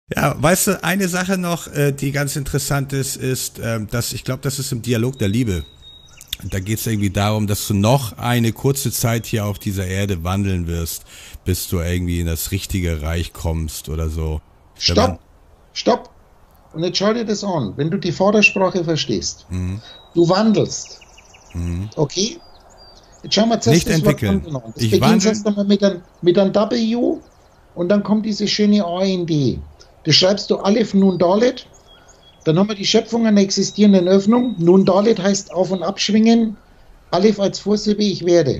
Ja, weißt du, eine Sache noch, die ganz interessant ist, dass ich glaube, das ist im Dialog der Liebe. Und da geht es irgendwie darum, dass du noch eine kurze Zeit hier auf dieser Erde wandeln wirst, bis du irgendwie in das richtige Reich kommst oder so. Wenn man, Stopp, stopp. Und jetzt schau dir das an. Wenn du die Vordersprache verstehst, mh, du wandelst, mh. okay? Jetzt schauen wir zuerst Nicht das Wort entwickeln. wandeln an. Das Ich beginnt wandel. erst einmal mit einem W und dann kommt diese schöne AND. Das schreibst du Aleph Nun Dalet. Dann haben wir die Schöpfung einer existierenden Öffnung. Nun Dalet heißt auf- und abschwingen. Aleph als Vorsilbe, ich werde.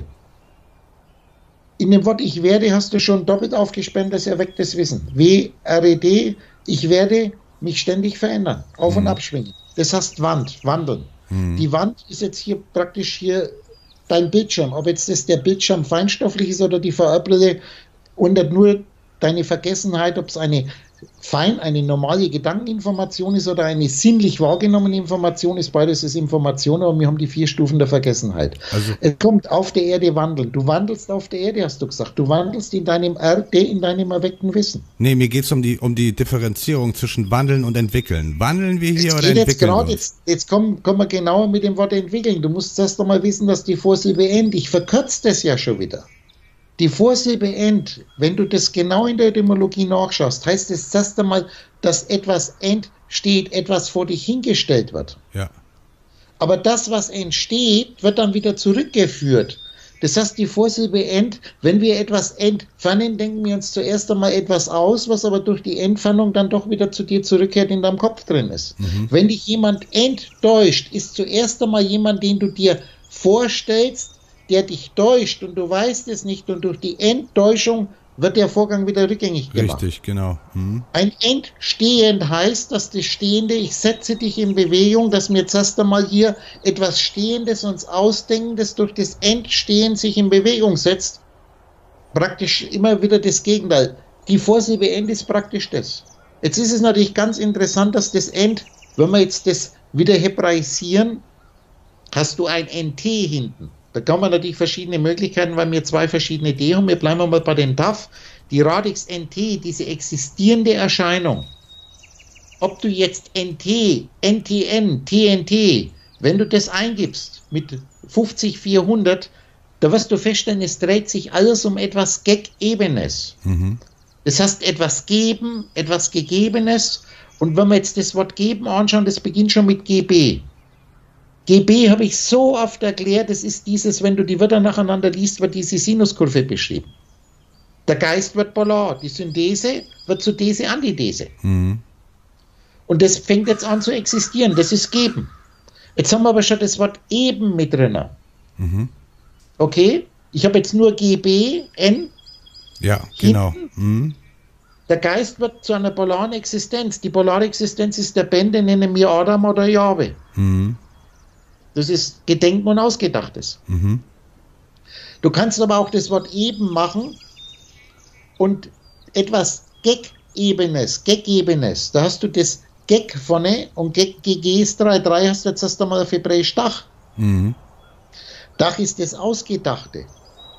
In dem Wort ich werde hast du schon doppelt aufgespannt, das erwecktes Wissen. W-R-E-D, ich werde mich ständig verändern. Auf- und Hm, abschwingen. Das heißt Wand, wandeln. hm. Die Wand ist jetzt hier praktisch hier dein Bildschirm. Ob jetzt das der Bildschirm feinstofflich ist oder die veröppelte und nicht nur deine Vergessenheit, ob es eine normale Gedankeninformation ist oder eine sinnlich wahrgenommene Information ist, beides ist Information, aber wir haben die 4 Stufen der Vergessenheit. Also, Es kommt auf der Erde wandeln. Du wandelst auf der Erde, hast du gesagt. Du wandelst in deinem RD, in deinem erweckten Wissen. nee, mir geht's um die Differenzierung zwischen wandeln und entwickeln. Wandeln wir hier Es oder geht jetzt entwickeln wir gerade, uns? jetzt kommen wir genauer mit dem Wort entwickeln. Du musst erst einmal wissen, dass die Vorsilbe end, ich verkürze das ja schon wieder. Die Vorsilbe end, wenn du das genau in der Etymologie nachschaust, heißt es erst einmal, dass etwas entsteht, etwas vor dich hingestellt wird. Ja. Aber das, was entsteht, wird dann wieder zurückgeführt. Das heißt, die Vorsilbe end, wenn wir etwas entfernen, denken wir uns zuerst einmal etwas aus, was aber durch die Entfernung dann doch wieder zu dir zurückkehrt, in deinem Kopf drin ist. Mhm. Wenn dich jemand enttäuscht, ist zuerst einmal jemand, den du dir vorstellst, der dich täuscht und du weißt es nicht und durch die Enttäuschung wird der Vorgang wieder rückgängig gemacht. Richtig, genau. Hm. Ein Entstehen heißt, dass das Stehende, ich setze dich in Bewegung, dass wir jetzt erst einmal hier etwas Stehendes uns ausdenken, das durch das Entstehen sich in Bewegung setzt. Praktisch immer wieder das Gegenteil. Die Vorsilbe End ist praktisch das. Jetzt ist es natürlich ganz interessant, dass das End, wenn wir jetzt das wieder hebraisieren, hast du ein NT hinten. Da kann man natürlich verschiedene Möglichkeiten, weil wir 2 verschiedene D haben. Wir bleiben mal bei den DAF. Die Radix NT, diese existierende Erscheinung, ob du jetzt NT, NTN, TNT, wenn du das eingibst mit 50400, da wirst du feststellen, es dreht sich alles um etwas Gag-Ebenes. Mhm. Das heißt, etwas geben, etwas Gegebenes. Und wenn wir jetzt das Wort geben anschauen, das beginnt schon mit GB. GB habe ich so oft erklärt, das ist dieses, wenn du die Wörter nacheinander liest, wird diese Sinuskurve beschrieben. Der Geist wird polar, die Synthese wird zu These, Antithese. Mhm. Und das fängt jetzt an zu existieren, das ist geben. Jetzt haben wir aber schon das Wort eben mit drin. Mhm. Okay, ich habe jetzt nur GB, N, Ja, genau. hinten. Mhm. Der Geist wird zu einer polaren Existenz. Die polare Existenz ist der Ben, den nennen wir Adam oder Jahwe. Mhm. Das ist Gedenken und Ausgedachtes. Mhm. Du kannst aber auch das Wort eben machen und etwas Gag-Ebenes, Gag-Ebenes. Da hast du das Gag vorne und Gag-GG ist 3 hast du jetzt erst einmal auf Hebräisch Dach. Mhm. Dach ist das Ausgedachte.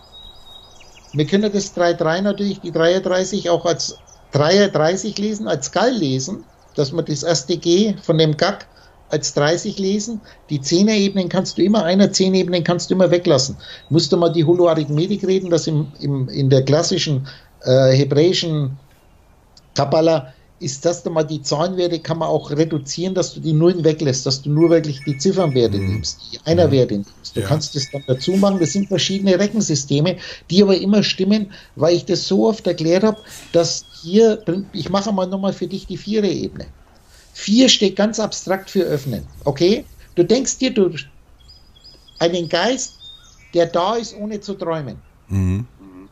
Wir können das 3 natürlich, die 33 auch als 33 lesen, als Gall lesen, dass wir das erste G von dem Gag als 30 lesen. Die 10er-Ebenen kannst du immer, 10-Ebenen kannst du immer weglassen. Musst du mal die Holoarithmetik reden, dass in der klassischen hebräischen Kabbala ist das einmal die Zahlenwerte, kann man auch reduzieren, dass du die Nullen weglässt, dass du nur wirklich die Ziffernwerte nimmst, die Einerwerte nimmst. Du kannst das dann dazu machen, das sind verschiedene Rechensysteme, die aber immer stimmen, weil ich das so oft erklärt habe, dass hier, ich mache mal nochmal für dich die 4er-Ebene. 4 steht ganz abstrakt für öffnen, okay? Du denkst dir, du einen Geist, der da ist, ohne zu träumen. Mhm.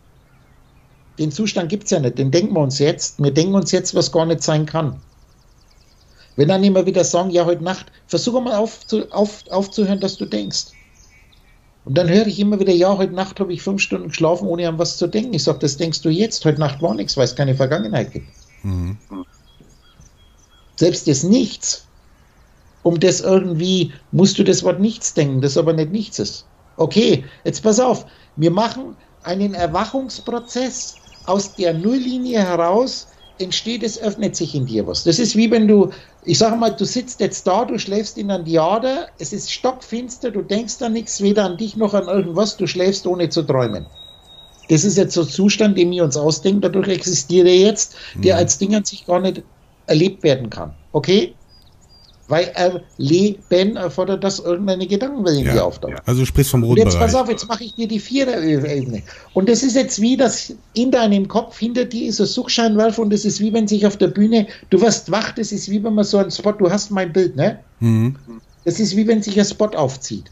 Den Zustand gibt es ja nicht, den denken wir uns jetzt. Wir denken uns jetzt, was gar nicht sein kann. Wenn dann immer wieder sagen, ja, heute Nacht, versuche mal aufzuhören, dass du denkst. Und dann höre ich immer wieder, ja, heute Nacht habe ich 5 Stunden geschlafen, ohne an was zu denken. Ich sage, das denkst du jetzt, heute Nacht war nichts, weil es keine Vergangenheit gibt. Mhm. Selbst das Nichts, um das irgendwie, musst du das Wort Nichts denken, das aber nicht Nichts ist. Okay, jetzt pass auf, wir machen einen Erwachungsprozess aus der Nulllinie heraus entsteht, es öffnet sich in dir was. Das ist wie wenn du, ich sage mal, du sitzt jetzt da, du schläfst in ein Theater, es ist stockfinster, du denkst an nichts, weder an dich noch an irgendwas, du schläfst ohne zu träumen. Das ist jetzt so ein Zustand, den wir uns ausdenken, dadurch existiert er jetzt, der als Ding an sich gar nicht erlebt werden kann. Okay? Weil Erleben erfordert, dass irgendeine Gedankenwelt in dir auftaucht. Ja. Also du sprichst vom roten Bereich. Bereich. Jetzt pass auf, jetzt mache ich dir die 4er-Ebene. Und das ist jetzt wie, dass in deinem Kopf hinter dir ist ein Suchscheinwerfer und das ist wie, wenn sich auf der Bühne, du wirst wach, das ist wie, wenn man so einen Spot, du hast mein Bild, ne? Mhm. Das ist wie, wenn sich ein Spot aufzieht.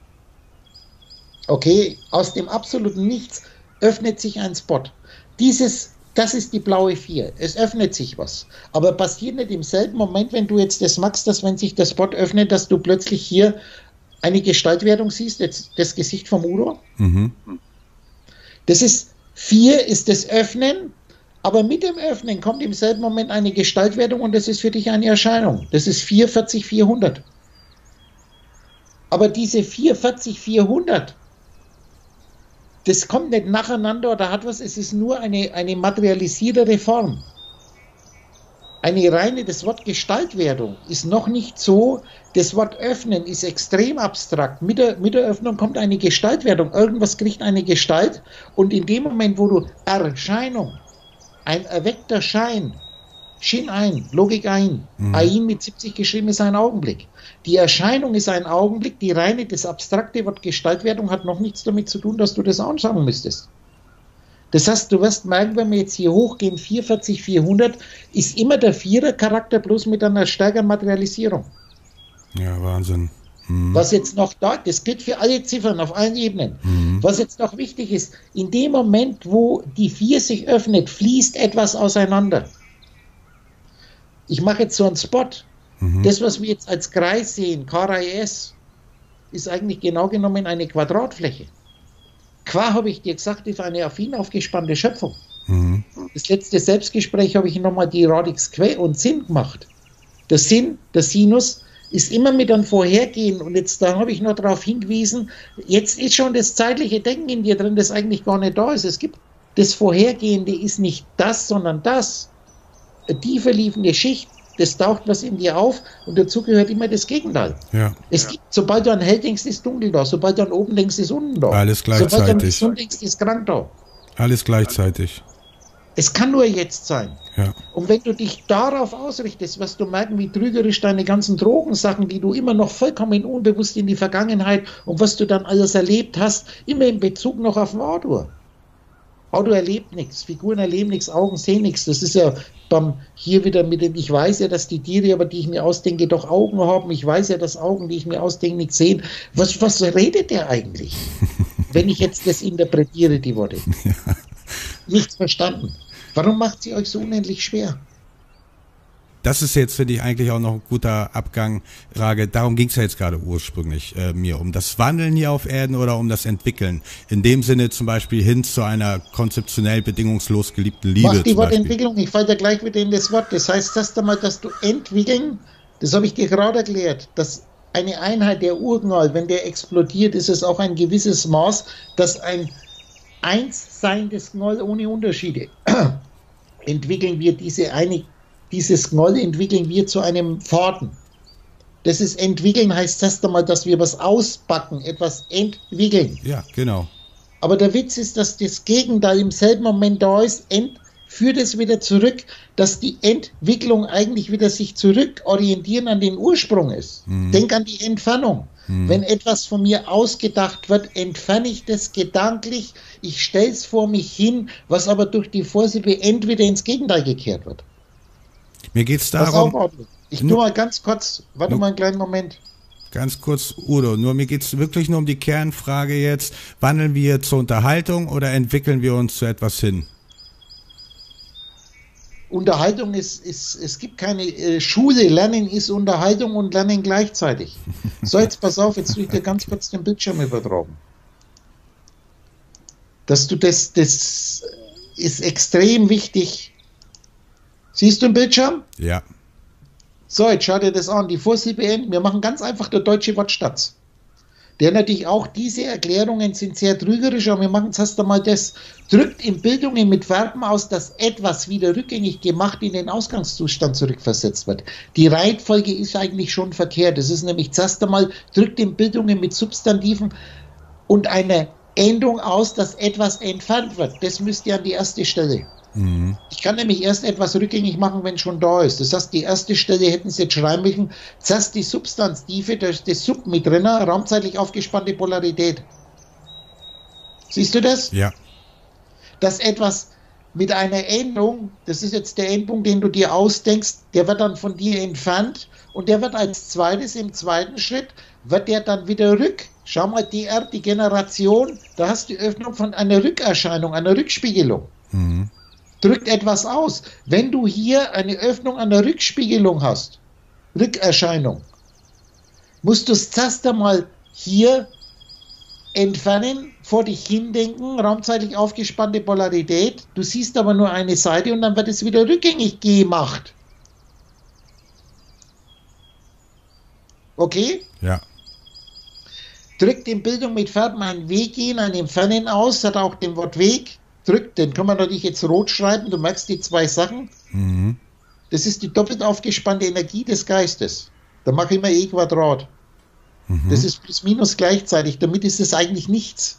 Okay? Aus dem absoluten Nichts öffnet sich ein Spot. Das ist die blaue 4. Es öffnet sich was. Aber passiert nicht im selben Moment, wenn du jetzt das machst, dass wenn sich der Spot öffnet, dass du plötzlich hier eine Gestaltwerdung siehst, jetzt das Gesicht vom Udo. Mhm. Das ist 4 ist das Öffnen, aber mit dem Öffnen kommt im selben Moment eine Gestaltwerdung und das ist für dich eine Erscheinung. Das ist 440, 400. Aber diese 440, 400, das kommt nicht nacheinander oder hat was, es ist nur eine materialisiertere Form. Das Wort Gestaltwerdung ist noch nicht so, das Wort Öffnen ist extrem abstrakt. Mit der Öffnung kommt eine Gestaltwerdung, irgendwas kriegt eine Gestalt und in dem Moment, wo du Erscheinung, ein erweckter Schein, Shin ein, Logik ein, Ein mit 70 geschrieben ist ein Augenblick. Die Erscheinung ist ein Augenblick, die reine, das abstrakte Wort Gestaltwerdung hat noch nichts damit zu tun, dass du das anschauen müsstest. Das heißt, du wirst merken, wenn wir jetzt hier hochgehen, 440, 400, ist immer der Vierer-Charakter bloß mit einer stärkeren Materialisierung. Ja, Wahnsinn. Was jetzt noch da, das gilt für alle Ziffern auf allen Ebenen. Was jetzt noch wichtig ist, in dem Moment, wo die 4 sich öffnet, fließt etwas auseinander. Ich mache jetzt so einen Spot. Das, was wir jetzt als Kreis sehen, K-R-I-S, ist eigentlich genau genommen eine Quadratfläche. Qua, habe ich dir gesagt, ist eine affin aufgespannte Schöpfung. Das letzte Selbstgespräch habe ich nochmal die Radix Que und Sinn gemacht. Der Sinn, der Sinus, ist immer mit einem Vorhergehen und jetzt da habe ich noch darauf hingewiesen, jetzt ist schon das zeitliche Denken in dir drin, das eigentlich gar nicht da ist. Es gibt das Vorhergehende ist nicht das, sondern das. Eine tiefer liefende Schicht, das taucht was in dir auf und dazu gehört immer das Gegenteil. Ja. Es gibt, sobald du an hell denkst, ist dunkel da, sobald du an oben denkst, ist unten da. Alles gleichzeitig. Sobald du an gesund denkst, ist krank da. Alles gleichzeitig. Es kann nur jetzt sein. Ja. Und wenn du dich darauf ausrichtest, wirst du merken, wie trügerisch deine ganzen Drogensachen, die du immer noch vollkommen unbewusst in die Vergangenheit und was du dann alles erlebt hast, immer in Bezug noch auf den Autor. Autor erlebt nichts, Figuren erleben nichts, Augen sehen nichts. Das ist ja hier wieder mit dem, ich weiß ja, dass die Tiere, aber die ich mir ausdenke, doch Augen haben. Ich weiß ja, dass Augen, die ich mir ausdenke, nichts sehen. Was redet der eigentlich? Wenn ich jetzt das interpretiere, die Worte. Ja. Nichts verstanden. Warum macht sie euch so unendlich schwer? Das ist jetzt, finde ich, eigentlich auch noch ein guter Abgang, Rage. Darum ging es ja jetzt gerade ursprünglich mir, um das Wandeln hier auf Erden oder um das Entwickeln. In dem Sinne zum Beispiel hin zu einer konzeptionell bedingungslos geliebten Liebe. Mach die Wortentwicklung, ich falle da gleich wieder in das Wort. Das heißt erst einmal, dass du entwickeln, das habe ich dir gerade erklärt, dass eine Einheit der Urknall, wenn der explodiert, ist es auch ein gewisses Maß, dass ein Einssein des Knoll ohne Unterschiede entwickeln wir dieses Knoll entwickeln wir zu einem Faden. Das ist entwickeln, heißt erst einmal, dass wir was auspacken, etwas entwickeln. Ja, genau. Aber der Witz ist, dass das Gegenteil im selben Moment da ist, führt es wieder zurück, dass die Entwicklung eigentlich wieder sich zurückorientieren an den Ursprung ist. Denk an die Entfernung. Wenn etwas von mir ausgedacht wird, entferne ich das gedanklich, ich stelle es vor mich hin, was aber durch die Vorsilbe entweder ins Gegenteil gekehrt wird. Mir geht es darum... Ich tue mal ganz kurz, warte mal einen kleinen Moment. Ganz kurz, Udo, mir geht es wirklich nur um die Kernfrage jetzt, wandeln wir zur Unterhaltung oder entwickeln wir uns zu etwas hin? Unterhaltung es gibt keine Schule, Lernen ist Unterhaltung und Lernen gleichzeitig. So, jetzt pass auf, jetzt tue ich dir ganz kurz den Bildschirm übertragen. Dass du das ist extrem wichtig. Siehst du den Bildschirm? Ja. So, jetzt schau dir das an. Die Vorsilbe N, wir machen ganz einfach der deutsche Wortschatz. der natürlich auch, diese Erklärungen sind sehr trügerisch, aber wir machen es erst einmal das, drückt in Bildungen mit Verben aus, dass etwas wieder rückgängig gemacht in den Ausgangszustand zurückversetzt wird. Die Reihenfolge ist eigentlich schon verkehrt. Das ist nämlich zuerst einmal, drückt in Bildungen mit Substantiven und eine Endung aus, dass etwas entfernt wird. Das müsste an die erste Stelle. Mhm. Ich kann nämlich erst etwas rückgängig machen, wenn schon da ist. Das heißt, die erste Stelle hätten Sie jetzt schreiben müssen, zuerst die Substantive, das Sub mit drin, raumzeitlich aufgespannte Polarität. Siehst du das? Ja. Dass etwas mit einer Endung, das ist jetzt der Endpunkt, den du dir ausdenkst, der wird dann von dir entfernt und der wird als zweites, im zweiten Schritt, wird der dann wieder schau mal, DR, die Generation, da hast du die Öffnung von einer Rückerscheinung, einer Rückspiegelung. Mhm. Drückt etwas aus. Wenn du hier eine Öffnung an der Rückspiegelung hast, Rückerscheinung, musst du es zuerst einmal hier entfernen, vor dich hindenken, raumzeitlich aufgespannte Polarität. Du siehst aber nur eine Seite und dann wird es wieder rückgängig gemacht. Okay? Ja. Drückt in Bildung mit Verben ein Weg gehen, ein Entfernen aus, hat auch den Wort Weg. Drückt, den kann man natürlich jetzt rot schreiben, du merkst die zwei Sachen. Mhm. Das ist die doppelt aufgespannte Energie des Geistes. Da mache ich immer E Quadrat. Mhm. Das ist plus minus gleichzeitig, damit ist es eigentlich nichts.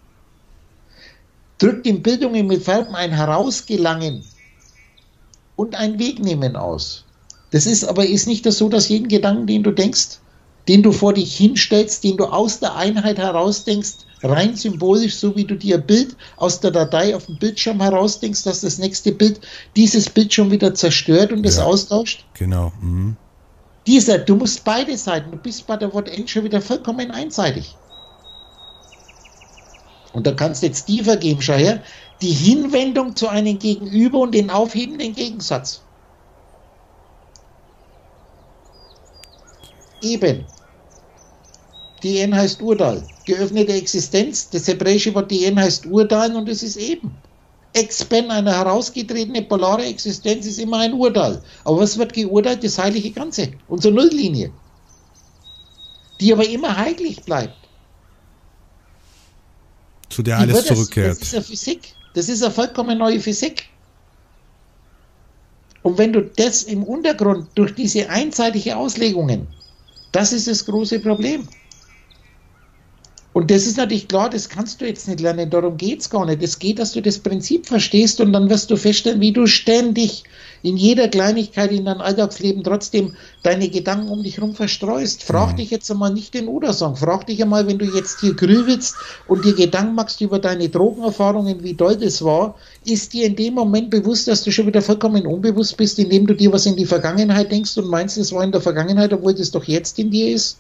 Drückt in Bildungen mit Verben ein Herausgelangen und ein Wegnehmen aus. Das ist aber nicht so, dass jeden Gedanken, den du denkst, den du vor dich hinstellst, den du aus der Einheit herausdenkst, rein symbolisch, so wie du dir ein Bild aus der Datei auf dem Bildschirm herausdenkst, dass das nächste Bild dieses Bild schon wieder zerstört und es austauscht. Genau. Mhm. Du musst beide Seiten, du bist bei der Wort-End schon wieder vollkommen einseitig. Und da kannst du jetzt tiefer gehen, schau her, die Hinwendung zu einem Gegenüber und den aufhebenden Gegensatz. Eben. DN heißt Urteil. Geöffnete Existenz, das hebräische Wort DN heißt Urteil und es ist eben. Expen, eine herausgetretene polare Existenz, ist immer ein Urteil. Aber was wird geurteilt? Das heilige Ganze, unsere Nulllinie. Die aber immer heilig bleibt. Zu der alles zurückkehrt. Das ist eine Physik. Das ist eine vollkommen neue Physik. Und wenn du das im Untergrund durch diese einseitige Auslegungen, das ist das große Problem. Und das ist natürlich klar, das kannst du jetzt nicht lernen, darum geht es gar nicht. Es geht, dass du das Prinzip verstehst und dann wirst du feststellen, wie du ständig in jeder Kleinigkeit in deinem Alltagsleben trotzdem deine Gedanken um dich herum verstreust. Frag dich jetzt einmal nicht den Oder-Song, frag dich einmal, wenn du jetzt hier grübelst und dir Gedanken machst über deine Drogenerfahrungen, wie doll das war, ist dir in dem Moment bewusst, dass du schon wieder vollkommen unbewusst bist, indem du dir was in die Vergangenheit denkst und meinst, es war in der Vergangenheit, obwohl das doch jetzt in dir ist?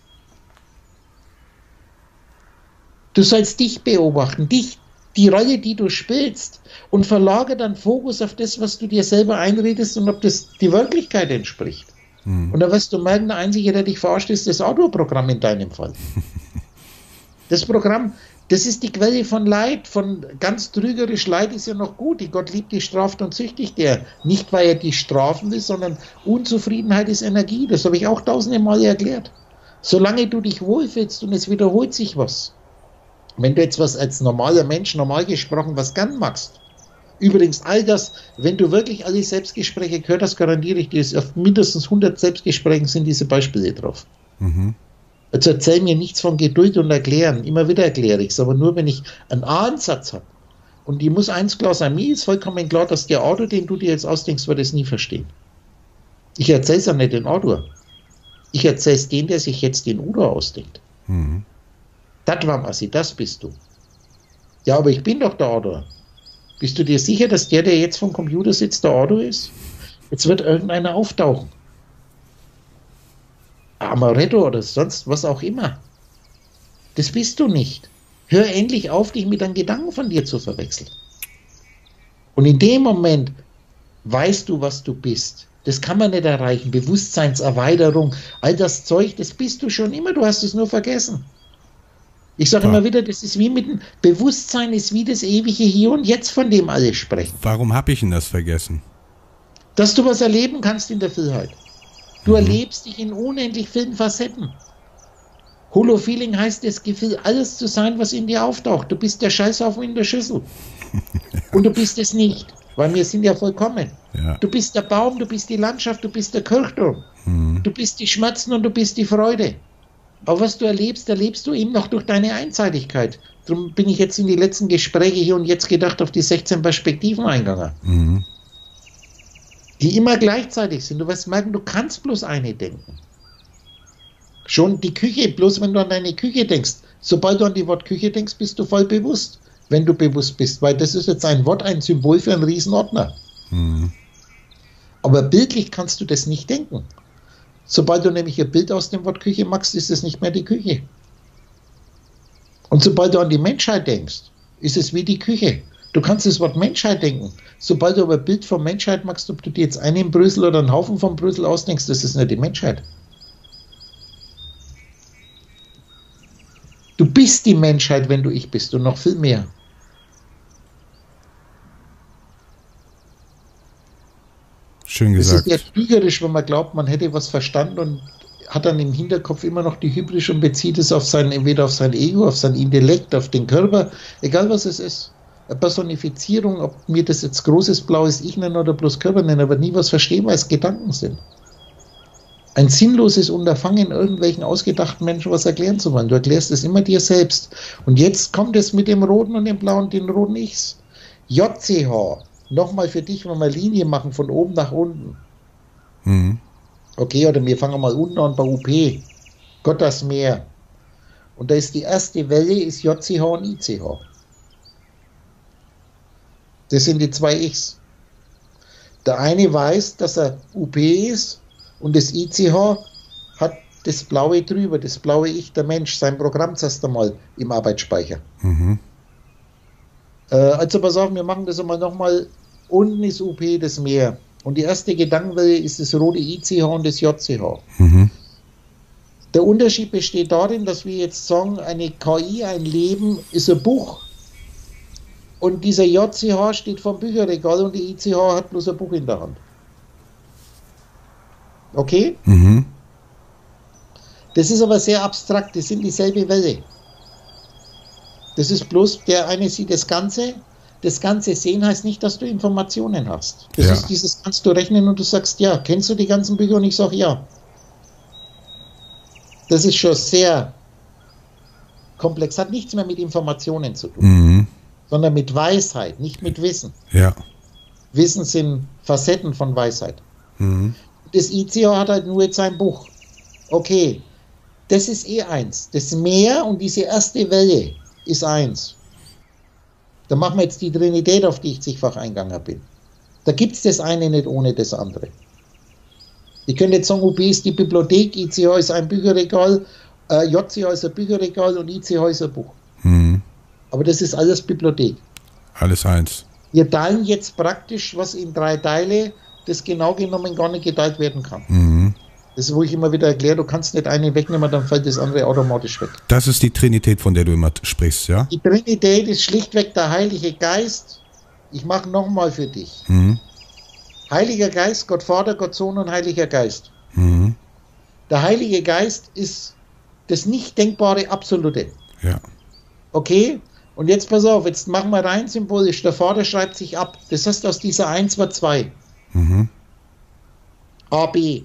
Du sollst dich beobachten, die Rolle, die du spielst und verlagere dann Fokus auf das, was du dir selber einredest und ob das die Wirklichkeit entspricht. Und dann wirst du merken, der Einzige, der dich verarscht, ist das Autoprogramm in deinem Fall. Das Programm, das ist die Quelle von Leid, von ganz trügerisch. Leid ist ja noch gut, die Gott liebt, die straft und züchtigt der. Nicht, weil er dich strafen will, sondern Unzufriedenheit ist Energie. Das habe ich auch tausende Male erklärt. Solange du dich wohlfühlst und es wiederholt sich was, wenn du jetzt was als normaler Mensch, normal gesprochen, was gern magst. Übrigens, all das, wenn du wirklich alle Selbstgespräche gehört hast, garantiere ich dir, auf mindestens 100 Selbstgesprächen sind diese Beispiele drauf. Mhm. Also erzähl mir nichts von Geduld und Erklären. Immer wieder erkläre ich es, aber nur, wenn ich einen A-Ansatz habe. Und die muss eins klar sein, mir ist vollkommen klar, dass der Autor, den du dir jetzt ausdenkst, wird es nie verstehen. Ich erzähle es ja nicht den Autor. Ich erzähle es den, der sich jetzt den Udo ausdenkt. Mhm. Das war Massi, das bist du. Ja, aber ich bin doch der Autor. Bist du dir sicher, dass der jetzt vom Computer sitzt, der Autor ist? Jetzt wird irgendeiner auftauchen. Amaretto oder sonst was auch immer. Das bist du nicht. Hör endlich auf, dich mit einem Gedanken von dir zu verwechseln. Und in dem Moment weißt du, was du bist. Das kann man nicht erreichen. Bewusstseinserweiterung, all das Zeug, das bist du schon immer, du hast es nur vergessen. Ich sage immer wieder, das ist wie mit dem Bewusstsein, ist wie das ewige Hier und Jetzt, von dem alle sprechen. Warum habe ich denn das vergessen? Dass du was erleben kannst in der Vielheit. Du erlebst dich in unendlich vielen Facetten. Holofeeling heißt das Gefühl, alles zu sein, was in dir auftaucht. Du bist der Scheißhaufen in der Schüssel. Und du bist es nicht, weil wir sind ja vollkommen. Ja. Du bist der Baum, du bist die Landschaft, du bist der Kirchturm. Du bist die Schmerzen und du bist die Freude. Aber was du erlebst, erlebst du eben noch durch deine Einseitigkeit. Darum bin ich jetzt in die letzten Gespräche hier und jetzt gedacht auf die 16 Perspektiven eingegangen. Die immer gleichzeitig sind. Du wirst merken, du kannst bloß eine denken. Schon die Küche, bloß wenn du an deine Küche denkst. Sobald du an die Wort Küche denkst, bist du voll bewusst. Wenn du bewusst bist, weil das ist jetzt ein Wort, ein Symbol für einen Riesenordner. Aber bildlich kannst du das nicht denken. Sobald du nämlich ein Bild aus dem Wort Küche machst, ist es nicht mehr die Küche. Und sobald du an die Menschheit denkst, ist es wie die Küche. Du kannst das Wort Menschheit denken. Sobald du aber ein Bild von Menschheit machst, ob du dir jetzt einen Brösel oder einen Haufen von Brösel ausdenkst, das ist nicht die Menschheit. Du bist die Menschheit, wenn du ich bist und noch viel mehr. Schön gesagt. Es ist ja trügerisch, wenn man glaubt, man hätte was verstanden und hat dann im Hinterkopf immer noch die Hybris und bezieht es auf sein, entweder auf sein Ego, auf sein Intellekt, auf den Körper, egal was es ist. Eine Personifizierung, ob mir das jetzt großes blaues Ich nennen oder bloß Körper nennen, aber nie was verstehen, weil es Gedanken sind. Ein sinnloses Unterfangen, irgendwelchen ausgedachten Menschen was erklären zu wollen. Du erklärst es immer dir selbst. Und jetzt kommt es mit dem roten und dem blauen, den roten Ichs. JCH. Nochmal für dich, wenn wir Linie machen von oben nach unten. Okay, oder wir fangen mal unten an bei UP. Gott das Meer. Und da ist die erste Welle, ist JCH und ICH. Das sind die zwei Ichs. Der eine weiß, dass er UP ist und das ICH hat das Blaue drüber, das blaue Ich, der Mensch, sein Programm zuerst einmal im Arbeitsspeicher. Also pass auf, wir machen das einmal nochmal. Unten ist UP das Meer. Und die erste Gedankenwelle ist das rote ICH und das JCH. Der Unterschied besteht darin, dass wir jetzt sagen, eine KI, ein Leben ist ein Buch. Und dieser JCH steht vom Bücherregal und die ICH hat bloß ein Buch in der Hand. Okay? Das ist aber sehr abstrakt, das sind dieselbe Welle. Das ist bloß, der eine sieht das Ganze sehen heißt nicht, dass du Informationen hast. Das ist dieses, kannst du rechnen und du sagst, ja, kennst du die ganzen Bücher? Und ich sage, ja. Das ist schon sehr komplex, hat nichts mehr mit Informationen zu tun, sondern mit Weisheit, nicht mit Wissen. Ja. Wissen sind Facetten von Weisheit. Das ICH hat halt nur jetzt ein Buch. Okay, das ist eins. Das Meer und diese erste Welle ist eins. Da machen wir jetzt die Trinität, auf die ich zigfach eingegangen bin. Da gibt es das eine nicht ohne das andere. Ich könnte jetzt sagen, UB ist die Bibliothek, ICH ist ein Bücherregal, JCH ist ein Bücherregal und ICH ist ein Buch. Aber das ist alles Bibliothek. Alles eins. Wir teilen jetzt praktisch was in 3 Teile, das genau genommen gar nicht geteilt werden kann. Das ist, wo ich immer wieder erkläre, du kannst nicht einen wegnehmen, dann fällt das andere automatisch weg. Das ist die Trinität, von der du immer sprichst, ja? Die Trinität ist schlichtweg der Heilige Geist. Ich mache nochmal für dich. Heiliger Geist, Gott Vater, Gott Sohn und Heiliger Geist. Der Heilige Geist ist das nicht denkbare Absolute. Ja. Okay? Und jetzt pass auf, jetzt machen wir rein symbolisch. Der Vater schreibt sich ab. Das heißt, aus dieser 1 wird 2. A, B.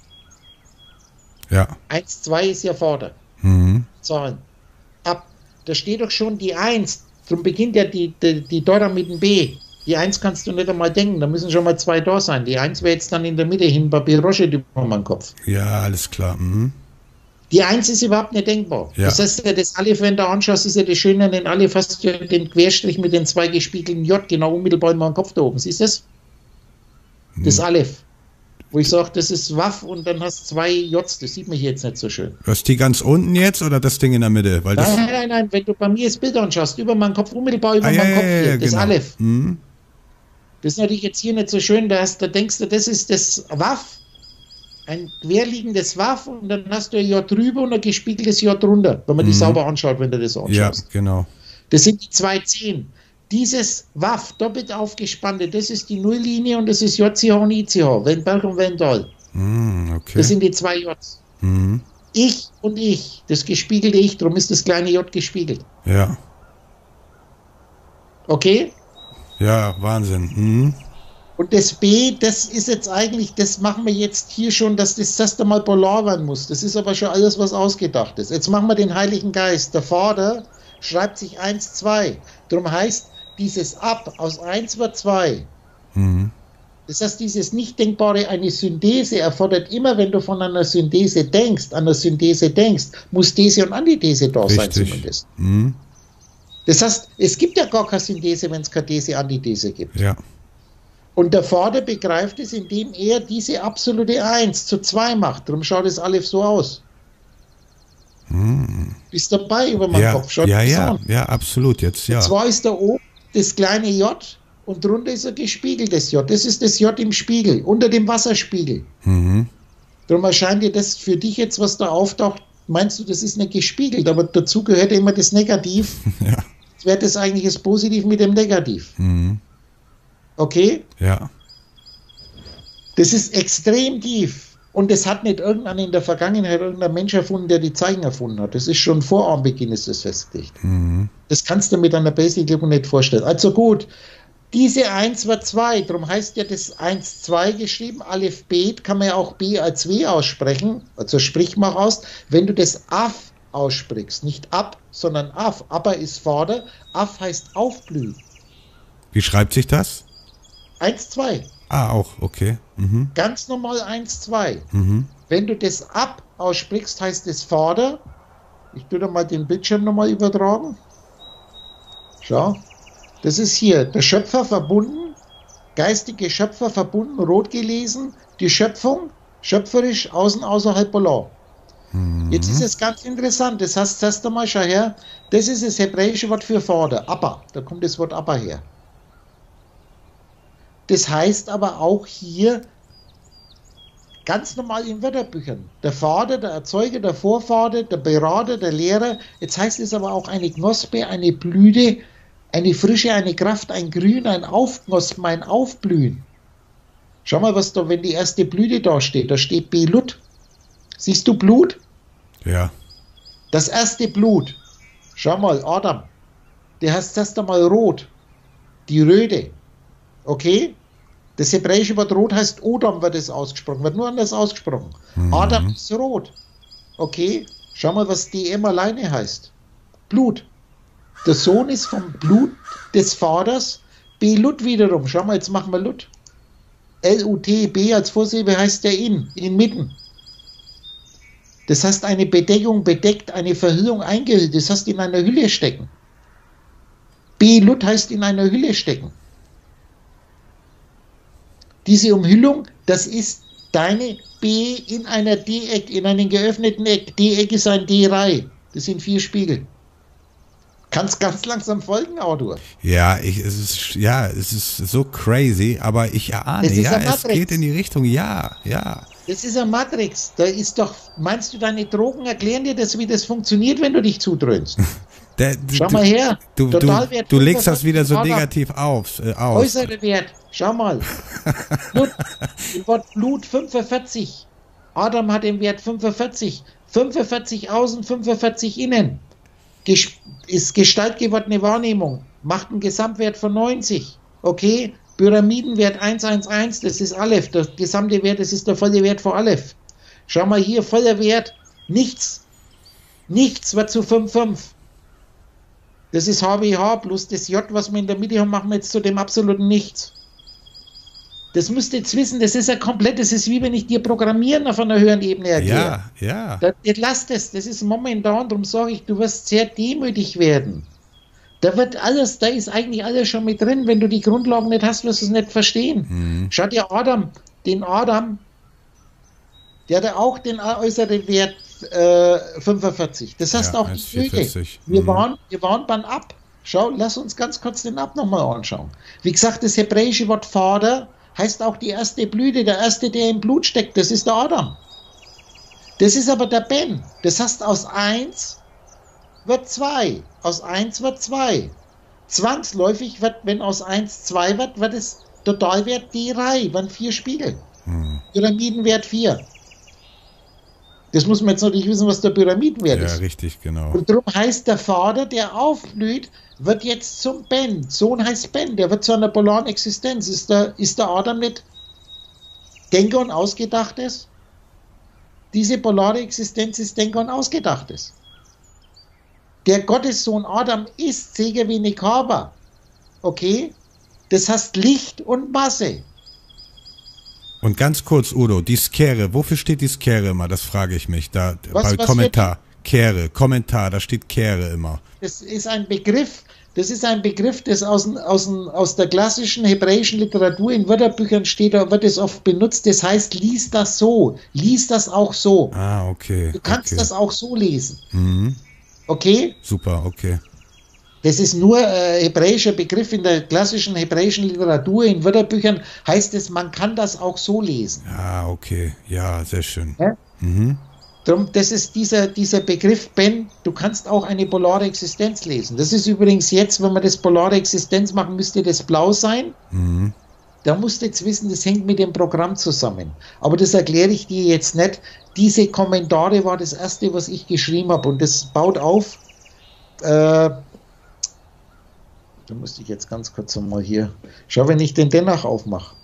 Ja. 1, 2 ist ja Vater. Zahlen. Ab. Da steht doch schon die 1. Darum beginnt ja die Dora mit dem B. Die 1 kannst du nicht einmal denken. Da müssen schon mal 2 da sein. Die 1 wäre jetzt dann in der Mitte hin, Papierrosche über meinen Kopf. Ja, alles klar. Die 1 ist überhaupt nicht denkbar. Ja. Das heißt, das Aleph, wenn du anschaust, ist ja das Schöne an den Aleph, hast du ja den Querstrich mit den 2 gespiegelten J, genau unmittelbar in meinem Kopf da oben. Siehst du das? Das Aleph. Wo ich sage, das ist Waff und dann hast 2 Js, das sieht man hier jetzt nicht so schön. Was, die ganz unten jetzt oder das Ding in der Mitte? Weil das Nein, wenn du bei mir das Bild anschaust, über meinen Kopf, unmittelbar über meinen Kopf hier, das genau. Aleph. Das ist natürlich jetzt hier nicht so schön, da denkst du, das ist das Waff, ein querliegendes Waff und dann hast du ein J drüber und ein gespiegeltes J drunter, wenn man die sauber anschaut, wenn du das anschaust. Ja, genau. Das sind die 2 Zehen. Dieses Waff, doppelt aufgespannte, das ist die Nulllinie und das ist JCH und ICH, Wellenberg und Wellental. Okay. Das sind die 2 Js. Ich und ich, das gespiegelte Ich, darum ist das kleine J gespiegelt. Ja. Okay? Ja, Wahnsinn. Mhm. Und das B, das ist jetzt eigentlich, das machen wir jetzt hier schon, dass das erst einmal polar werden muss. Das ist aber schon alles, was ausgedacht ist. Jetzt machen wir den Heiligen Geist. Der Vater schreibt sich 1, 2. Darum heißt dieses Ab aus 1 wird 2. Mhm. Das heißt, dieses Nichtdenkbare, eine Synthese erfordert immer, wenn du von einer Synthese denkst, muss These und Antithese da sein zumindest. Mhm. Das heißt, es gibt ja gar keine Synthese, wenn es keine These, Antithese gibt. Ja. Und der Vater begreift es, indem er diese absolute 1 zu 2 macht. Darum schaut das Aleph so aus. Mhm. Bist dabei über meinen Kopf? Schaut das an. Ja, absolut jetzt, ja. Und zwar ist da oben das kleine J und drunter ist ein gespiegeltes J. Das ist das J im Spiegel, unter dem Wasserspiegel. Mhm. Darum erscheint dir das für dich jetzt, was da auftaucht, meinst du, das ist nicht gespiegelt, aber dazu gehört immer das Negativ. Ja. Jetzt wird das eigentlich das Positiv mit dem Negativ. Mhm. Okay? Ja. Das ist extrem tief. Und das hat nicht irgendeiner in der Vergangenheit, irgendein Mensch erfunden, der die Zeichen erfunden hat. Das ist schon vor Anbeginn ist das festgelegt. Mhm. Das kannst du mit einer Basic-Übung nicht vorstellen. Also gut, diese 1 war 2, darum heißt ja das 1, 2 geschrieben, Aleph, Bet, kann man ja auch B als W aussprechen, also sprich mal aus, wenn du das Af aussprichst, nicht ab, sondern Af, Abba ist Vater, Af heißt aufblühen. Wie schreibt sich das? 1, 2. Ah, auch, okay. Mhm. Ganz normal 1, 2. Mhm. Wenn du das Ab aussprichst, heißt es Vater. Ich tue da mal den Bildschirm nochmal übertragen. Schau. Das ist hier der Schöpfer verbunden, geistige Schöpfer verbunden, rot gelesen, die Schöpfung, schöpferisch, außen, außerhalb, polar. Mhm. Jetzt ist es ganz interessant, das heißt, erst einmal, schau her, das ist das hebräische Wort für Vater, Abba, da kommt das Wort Abba her. Das heißt aber auch hier, ganz normal in Wörterbüchern, der Vater, der Erzeuger, der Vorvater, der Berater, der Lehrer, jetzt heißt es aber auch eine Knospe, eine Blüte, eine Frische, eine Kraft, ein Grün, ein Aufknospen, ein Aufblühen. Schau mal, was da, wenn die erste Blüte da steht Belut. Siehst du Blut? Ja. Das erste Blut. Schau mal, Adam, der heißt erst einmal rot. Die Röte. Okay? Das hebräische Wort rot heißt Odam, wird es ausgesprochen, wird nur anders ausgesprochen. Mhm. Adam ist rot. Okay? Schau mal, was DM alleine heißt. Blut. Der Sohn ist vom Blut des Vaters. Belut wiederum. Schau mal, jetzt machen wir Lut. L-U-T, B als Vorsilbe heißt der inmitten. Das heißt eine Bedeckung, bedeckt, eine Verhüllung eingehüllt. Das heißt in einer Hülle stecken. Belut heißt in einer Hülle stecken. Diese Umhüllung, das ist deine B in einer D-Eck, in einem geöffneten Eck. D-Eck ist ein D-Reihe. Das sind 4 Spiegel. Kannst ganz langsam folgen, Autor. Ja, es ist so crazy, aber ich erahne, es geht in die Richtung, ja. Das ist eine Matrix. Da ist doch, meinst du, deine Drogen erklären dir das, wie das funktioniert, wenn du dich zudröhnst? Schau mal her. Du legst das wieder so negativ auf. Äußere Wert. Schau mal. Blut, im Wort Blut 45. Adam hat den Wert 45. 45 außen, 45 innen. Ist gestaltgewordene Wahrnehmung. Macht einen Gesamtwert von 90. Okay? Pyramidenwert 111, das ist Aleph. Der gesamte Wert, das ist der volle Wert von Aleph. Schau mal hier, voller Wert. Nichts. Nichts wird zu 5,5. Das ist HWH plus das J, was wir in der Mitte haben, machen wir jetzt zu dem absoluten Nichts. Das müsst ihr jetzt wissen, das ist ja komplett, das ist wie wenn ich dir Programmieren auf einer höheren Ebene erkläre. Ja. Lass das ist momentan, darum sage ich, du wirst sehr demütig werden. Da wird alles, da ist eigentlich alles schon mit drin. Wenn du die Grundlagen nicht hast, wirst du es nicht verstehen. Mhm. Schau dir den Adam, der hat auch den äußeren Wert 45. Das heißt auch die Höhe. Wir waren beim Ab. Schau, lass uns ganz kurz den Ab nochmal anschauen. Wie gesagt, das hebräische Wort Vater heißt auch die erste Blüte, der erste, der im Blut steckt, das ist der Adam. Das ist aber der Ben. Das heißt, aus 1 wird 2. Aus 1 wird 2. Zwangsläufig wird, wenn aus 1 2 wird es Totalwert D-Reihe, waren 4 Spiegel. Pyramidenwert 4. Das muss man jetzt natürlich wissen, was der Pyramidenwert ist. Ja, richtig, genau. Und darum heißt der Vater, der aufblüht, wird jetzt zum Ben. Sohn heißt Ben, der wird zu einer polaren Existenz. Ist der Adam nicht Denker und Ausgedachtes? Diese polare Existenz ist Denker und Ausgedachtes. Der Gottessohn Adam ist Seger wie Nekaba. Okay? Das heißt Licht und Masse. Und ganz kurz, Udo, die Skere, wofür steht die Skere immer? Das frage ich mich. Da bei Was Kommentar. Kehre, Kommentar, da steht Kehre immer. Das ist ein Begriff, das aus der klassischen hebräischen Literatur in Wörterbüchern steht, da wird es oft benutzt. Das heißt, lies das so, lies das auch so. Ah, okay. Du kannst das auch so lesen. Mhm. Okay? Super, okay. Das ist nur hebräischer Begriff in der klassischen hebräischen Literatur, in Wörterbüchern heißt es, man kann das auch so lesen. Ah, okay. Ja, sehr schön. Ja? Mhm. Drum, das ist dieser Begriff, Ben, du kannst auch eine polare Existenz lesen. Das ist übrigens jetzt, wenn wir das polare Existenz machen, müsste das blau sein. Mhm. Da musst du jetzt wissen, das hängt mit dem Programm zusammen. Aber das erkläre ich dir jetzt nicht. Diese Kommentare war das erste, was ich geschrieben habe. Und das baut auf. Da musste ich jetzt ganz kurz mal hier. Schau, wenn ich den Dennoch aufmache.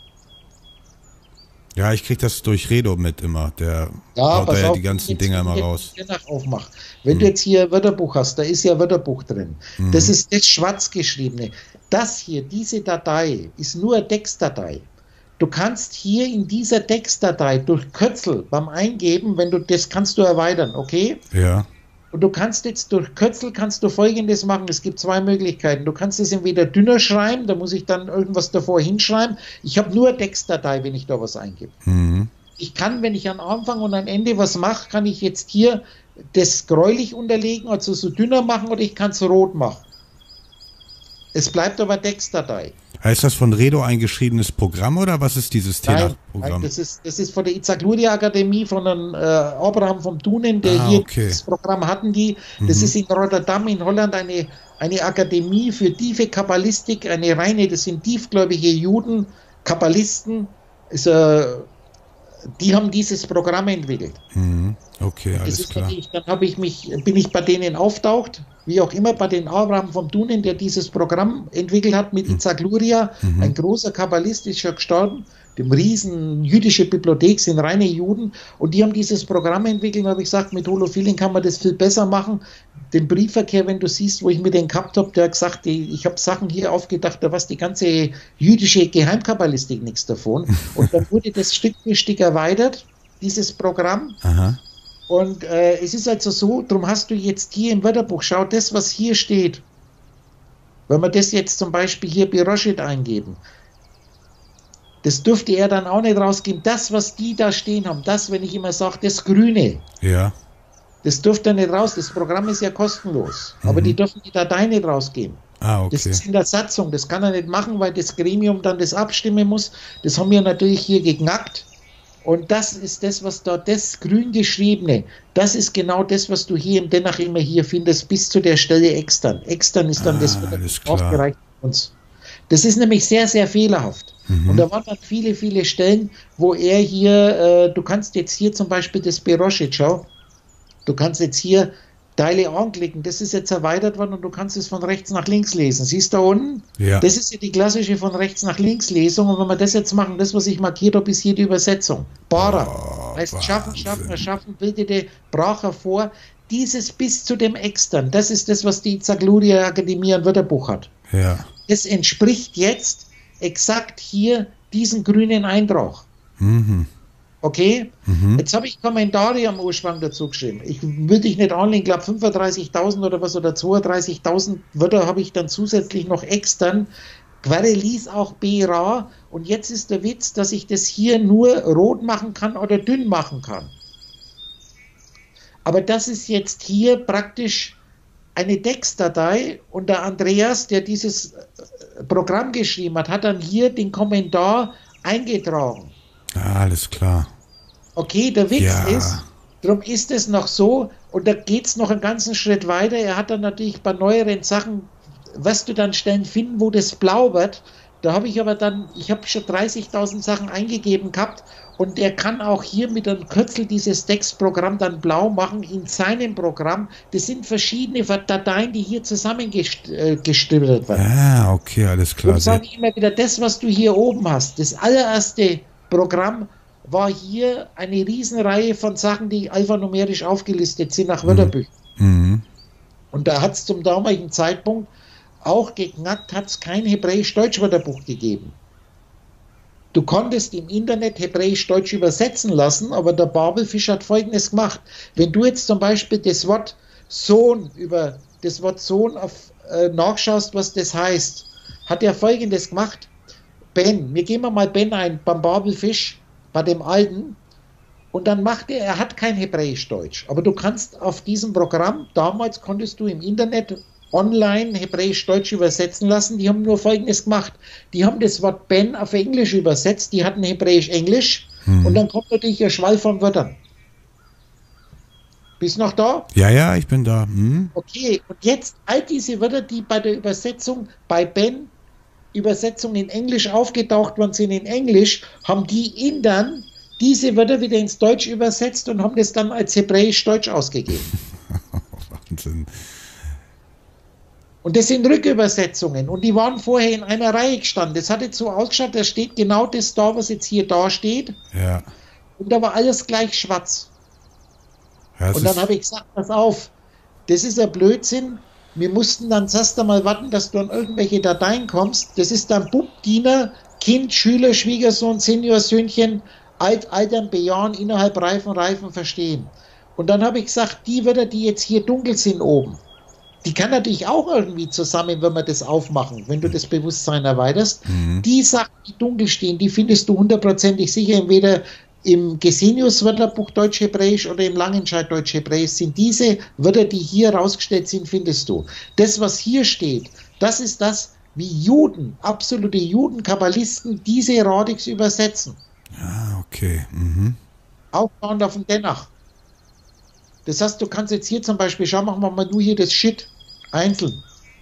Ja, ich krieg das durch Redo mit immer. Der haut da ja die ganzen Dinger immer raus. Aufmach. Wenn du jetzt hier ein Wörterbuch hast, da ist ja ein Wörterbuch drin. Mhm. Das ist das schwarz geschriebene. Das hier, diese Datei, ist nur eine Textdatei. Du kannst hier in dieser Textdatei durch Kürzel beim Eingeben, das kannst du erweitern, okay? Ja. Und du kannst jetzt durch Kürzel Folgendes machen. Es gibt zwei Möglichkeiten. Du kannst es entweder dünner schreiben, da muss ich dann irgendwas davor hinschreiben. Ich habe nur eine Textdatei, wenn ich da was eingebe. Mhm. Ich kann, wenn ich am Anfang und am Ende was mache, kann ich jetzt hier das gräulich unterlegen, also so dünner machen, oder ich kann es rot machen. Es bleibt aber Textdatei. Heißt das von Redo ein geschriebenes Programm oder was ist dieses Tenach-Programm? Das ist von der Itzhak-Luria Akademie, von einem Abraham vom Thunen, der hier das Programm hatten die. Das ist in Rotterdam in Holland eine Akademie für tiefe Kabbalistik, eine reine, das sind tiefgläubige Juden, Kabbalisten, die haben dieses Programm entwickelt. Okay, alles klar. Dann bin ich bei denen auftaucht, wie auch immer, bei den Abraham vom Thunen, der dieses Programm entwickelt hat mit Itzhak Luria, ein großer Kabbalist, ist schon gestorben, dem riesen jüdische Bibliothek sind reine Juden, und die haben dieses Programm entwickelt, und habe ich gesagt, mit Holofilling kann man das viel besser machen. Den Briefverkehr, wenn du siehst, wo ich mit den gehabt habe, der hat gesagt, ich habe Sachen hier aufgedacht, da was die ganze jüdische Geheimkabbalistik nichts davon. Und dann wurde das Stück für Stück erweitert, dieses Programm. Aha. Und es ist also so, darum hast du jetzt hier im Wörterbuch, schau, das, was hier steht, wenn wir das jetzt zum Beispiel hier Beroshit eingeben, das dürfte er dann auch nicht rausgeben. Das, was die da stehen haben, das, wenn ich immer sage, das Grüne, ja, das dürfte er nicht raus. Das Programm ist ja kostenlos, aber die dürfen die Datei nicht rausgeben. Ah, okay. Das ist in der Satzung, das kann er nicht machen, weil das Gremium dann das abstimmen muss. Das haben wir natürlich hier geknackt. Und das ist das, was da, das grün geschriebene, das ist genau das, was du hier im Denach immer hier findest, bis zu der Stelle extern. Extern ist dann das aufgereicht uns. Das ist nämlich sehr, sehr fehlerhaft. Und da waren dann viele, viele Stellen, wo er hier, du kannst jetzt hier zum Beispiel das Beroshit, schau, du kannst jetzt hier Teile anklicken, das ist jetzt erweitert worden und du kannst es von rechts nach links lesen. Siehst du da unten? Ja. Das ist ja die klassische von rechts nach links Lesung, und wenn wir das jetzt machen, das, was ich markiert habe, ist hier die Übersetzung. Bara, heißt schaffen, bildete, brach hervor, dieses bis zu dem Extern, das ist das, was die Itzhak Luria Akademie an Wörterbuch hat. Ja. Es entspricht jetzt exakt hier diesem grünen Eintrag. Okay? Jetzt habe ich Kommentare am Ursprung dazu geschrieben. Ich will dich nicht anlegen, ich glaube 35.000 oder was oder 32.000 Wörter habe ich dann zusätzlich noch extern. Quere ließ auch BRA, und jetzt ist der Witz, dass ich das hier nur rot machen kann oder dünn machen kann. Aber das ist jetzt hier praktisch eine Textdatei, und der Andreas, der dieses Programm geschrieben hat, hat dann hier den Kommentar eingetragen. Ah, alles klar. Okay, der Witz ist, darum ist es noch so, und da geht es noch einen ganzen Schritt weiter. Er hat dann natürlich bei neueren Sachen, wirst du dann Stellen finden, wo das blau wird, Da habe ich aber dann, ich habe schon 30.000 Sachen eingegeben gehabt und der kann auch hier mit einem Kürzel dieses Textprogramm dann blau machen in seinem Programm. Das sind verschiedene Dateien, die hier zusammengestribbelt werden. Ah, okay, alles klar. Und sage ich immer wieder, das, was du hier oben hast, das allererste Programm war hier eine Riesenreihe von Sachen, die alphanumerisch aufgelistet sind nach Wörterbüchern. Mhm. Und da hat es zum damaligen Zeitpunkt auch geknackt, hat es kein Hebräisch-Deutsch-Wörterbuch gegeben. Du konntest im Internet Hebräisch-Deutsch übersetzen lassen, aber der Babelfisch hat Folgendes gemacht. Wenn du jetzt zum Beispiel das Wort Sohn nachschaust, was das heißt, hat er Folgendes gemacht. Ben, wir gehen mal Ben ein, beim Babelfisch, bei dem Alten, und dann macht er hat kein Hebräisch-Deutsch, aber du kannst auf diesem Programm, damals konntest du im Internet online Hebräisch-Deutsch übersetzen lassen, die haben nur Folgendes gemacht, die haben das Wort Ben auf Englisch übersetzt, die hatten Hebräisch-Englisch und dann kommt natürlich ein Schwall von Wörtern. Bist du noch da? Ja, ich bin da. Okay, und jetzt all diese Wörter, die bei der Übersetzung bei Ben Übersetzung in Englisch aufgetaucht worden sind in Englisch, haben die Indern diese Wörter wieder ins Deutsch übersetzt und haben das dann als Hebräisch-Deutsch ausgegeben. Wahnsinn. Und das sind Rückübersetzungen und die waren vorher in einer Reihe gestanden. Das hat jetzt so ausgeschaut, da steht genau das da, was jetzt hier da steht. Ja. Und da war alles gleich schwarz. Ja, und dann habe ich gesagt, pass auf, das ist ein Blödsinn. Wir mussten dann zuerst einmal warten, dass du an irgendwelche Dateien kommst. Das ist dann Bub, Diener, Kind, Schüler, Schwiegersohn, Senior, Söhnchen, Altern, Bejahen, innerhalb Reifen, verstehen. Und dann habe ich gesagt, die Wörter, die jetzt hier dunkel sind oben, die kann natürlich auch irgendwie zusammen, wenn wir das aufmachen, wenn du das Bewusstsein erweiterst. Die Sachen, die dunkel stehen, die findest du hundertprozentig sicher entweder im Gesenius-Wörterbuch Deutsch-Hebräisch oder im Langenscheid Deutsch-Hebräisch sind diese Wörter, die hier rausgestellt sind, findest du. Das, was hier steht, das ist das, wie Juden, absolute Juden, Kabbalisten, diese Radix übersetzen. Ah, okay. Aufbauend auf den Denach. Das heißt, du kannst jetzt hier zum Beispiel, schauen wir mal nur hier das Shit einzeln.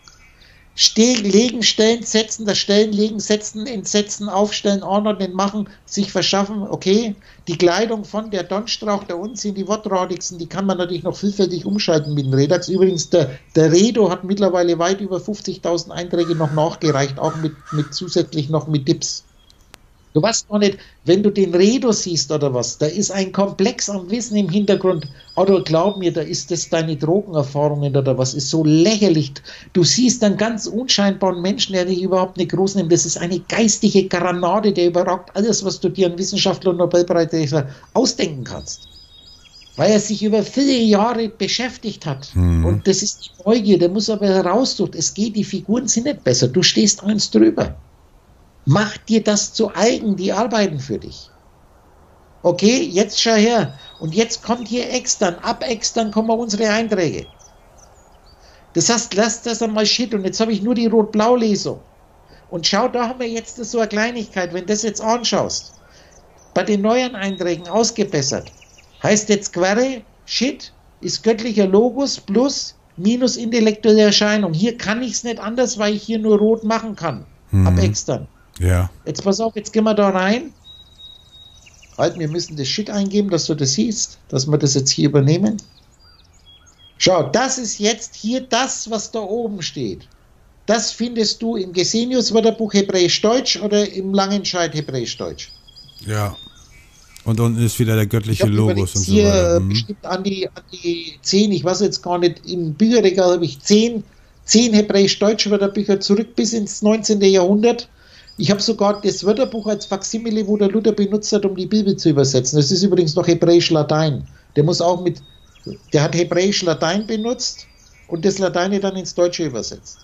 Legen, stellen, setzen, das Stellen, legen, setzen, entsetzen, aufstellen, ordnen, machen, sich verschaffen, okay. Die Kleidung von der Donstrauch, der uns sind die Wortradixen, die kann man natürlich noch vielfältig umschalten mit dem Redax. Übrigens, der Redo hat mittlerweile weit über 50.000 Einträge noch nachgereicht, auch mit zusätzlich noch mit Tipps. Du weißt gar nicht, wenn du den Redo siehst oder was, da ist ein Komplex an Wissen im Hintergrund. Oder glaub mir, da ist das deine Drogenerfahrungen oder was, ist so lächerlich. Du siehst einen ganz unscheinbaren Menschen, der dich überhaupt nicht groß nimmt. Das ist eine geistige Granate, der überragt alles, was du dir an Wissenschaftler und Nobelpreisträger ausdenken kannst. Weil er sich über viele Jahre beschäftigt hat. Und das ist die Neugier, der muss aber heraussuchen. Es geht, die Figuren sind nicht besser, du stehst eins drüber. Mach dir das zu eigen, die arbeiten für dich. Okay, jetzt schau her. Und jetzt kommt hier extern, ab extern kommen unsere Einträge. Das heißt, lass das einmal shit. Und jetzt habe ich nur die Rot-Blau-Lesung. Und schau, da haben wir jetzt so eine Kleinigkeit, wenn du das jetzt anschaust. Bei den neuen Einträgen ausgebessert. Heißt jetzt Quere, shit, ist göttlicher Logos plus minus intellektuelle Erscheinung. Hier kann ich es nicht anders, weil ich hier nur rot machen kann. Ab extern. Ja. Jetzt pass auf, jetzt gehen wir da rein. Halt, wir müssen das Shit eingeben, dass du das siehst, dass wir das jetzt hier übernehmen. Schau, das ist jetzt hier das, was da oben steht. Das findest du im Gesenius-Wörterbuch Hebräisch-Deutsch oder im Langenscheid Hebräisch-Deutsch. Ja. Und unten ist wieder der göttliche Logos und so hier weiter. bestimmt an die 10, ich weiß jetzt gar nicht, im Bücherregal habe ich 10 Hebräisch-Deutsche Wörterbücher zurück bis ins 19. Jahrhundert. Ich habe sogar das Wörterbuch als Faksimile, wo der Luther benutzt hat, um die Bibel zu übersetzen. Das ist übrigens noch Hebräisch-Latein. Der hat Hebräisch-Latein benutzt und das Latein dann ins Deutsche übersetzt.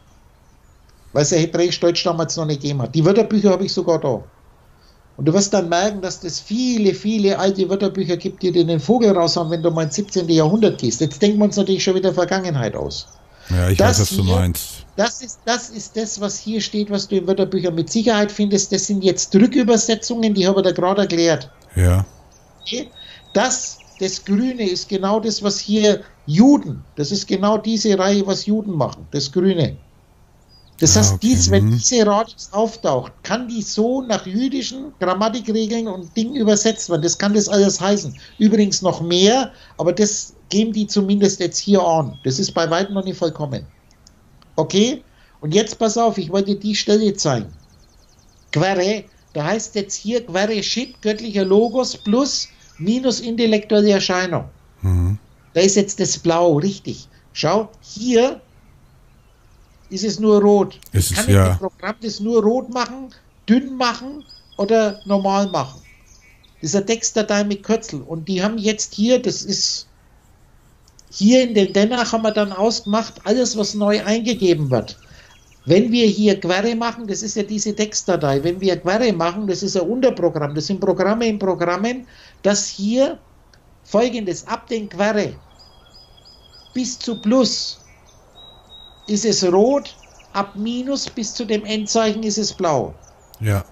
Weil es ja Hebräisch-Deutsch damals noch nicht gegeben hat. Die Wörterbücher habe ich sogar da. Und du wirst dann merken, dass es viele, viele alte Wörterbücher gibt, die dir den Vogel raushauen, wenn du mal ins 17. Jahrhundert gehst. Jetzt denken wir uns natürlich schon wieder Vergangenheit aus. Ja, ich weiß, was du meinst. Das ist das, was hier steht, was du in Wörterbüchern mit Sicherheit findest. Das sind jetzt Rückübersetzungen, die habe ich da gerade erklärt. Ja. Das Grüne ist genau das, was hier Juden, das ist genau diese Reihe, was Juden machen, das Grüne. Das heißt, okay. wenn diese Radix auftaucht, kann die so nach jüdischen Grammatikregeln und Dingen übersetzt werden. Das kann das alles heißen. Übrigens noch mehr, aber das geben die zumindest jetzt hier an. Das ist bei weitem noch nicht vollkommen. Okay? Und jetzt pass auf, ich wollte die Stelle zeigen. Quere, da heißt jetzt hier Quere Shit, göttlicher Logos plus minus intellektuelle Erscheinung. Da ist jetzt das Blau, richtig. Schau, hier ist es nur rot. Ich kann das Programm das nur rot machen, dünn machen oder normal machen. Das ist eine Textdatei mit Kürzel. Und die haben jetzt hier, das ist hier in den Denach haben wir dann ausgemacht, alles was neu eingegeben wird. Wenn wir hier Query machen, das ist ja diese Textdatei, wenn wir Query machen, das ist ein Unterprogramm, das sind Programme in Programmen, dass hier folgendes, ab den Query bis zu Plus ist es rot, ab Minus bis zu dem Endzeichen ist es blau. Ja.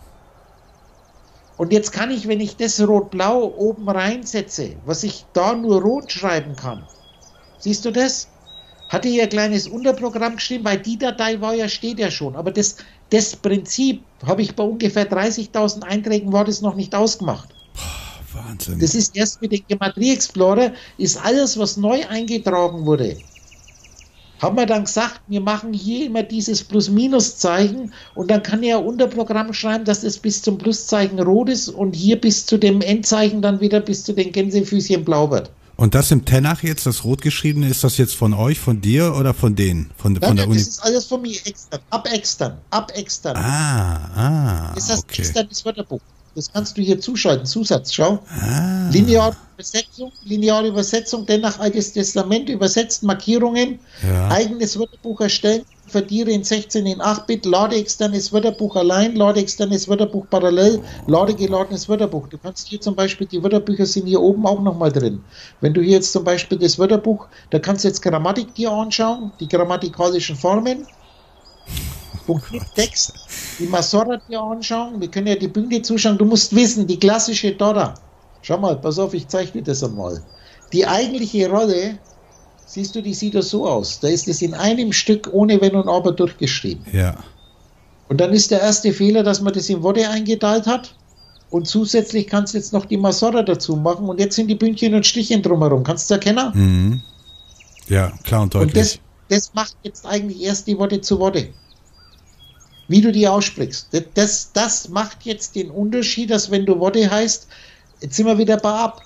Und jetzt kann ich, wenn ich das Rot-Blau oben reinsetze, was ich da nur rot schreiben kann, siehst du das? Hatte hier ein kleines Unterprogramm geschrieben, weil die Datei war ja, steht ja schon. Aber das Prinzip habe ich bei ungefähr 30.000 Einträgen war das noch nicht ausgemacht. Boah, Wahnsinn. Das ist erst mit dem Gematrie Explorer, ist alles, was neu eingetragen wurde. Haben wir dann gesagt, wir machen hier immer dieses Plus-Minus-Zeichen und dann kann er ein Unterprogramm schreiben, dass es bis zum Pluszeichen rot ist und hier bis zu dem Endzeichen dann wieder bis zu den Gänsefüßchen blau wird. Und das im Tenach jetzt, das rot geschriebene, ist das jetzt von euch, von dir oder von denen? Von der Uni? Das ist alles von mir extern, ab extern. Das ist das okay. externes Wörterbuch. Das kannst du hier zuschalten, Zusatz, schau. Lineare Übersetzung, Denach Altes Testament, übersetzt, Markierungen, eigenes Wörterbuch erstellen, verdiere in 16 in 8-Bit, lade externes Wörterbuch allein, lade externes Wörterbuch parallel, lade geladenes Wörterbuch. Du kannst hier zum Beispiel, die Wörterbücher sind hier oben auch nochmal drin. Wenn du hier jetzt zum Beispiel das Wörterbuch, da kannst du jetzt Grammatik dir anschauen, die grammatikalischen Formen, Punkt mit Text, die Masora dir anschauen, wir können ja die Punkte zuschauen, du musst wissen, die klassische Dora, schau mal, pass auf, ich zeichne das einmal. Die eigentliche Rolle, siehst du, die sieht das so aus, da ist es in einem Stück ohne Wenn und Aber durchgeschrieben. Ja. Und dann ist der erste Fehler, dass man das in Worte eingeteilt hat und zusätzlich kannst du jetzt noch die Masora dazu machen und jetzt sind die Pünktchen und Strichchen drumherum, kannst du erkennen? Mhm. Ja, klar und deutlich. Und das macht jetzt eigentlich erst die Worte zu Worte. Wie du die aussprichst. Das macht jetzt den Unterschied, dass wenn du Worte heißt, jetzt sind wir wieder bei Ab.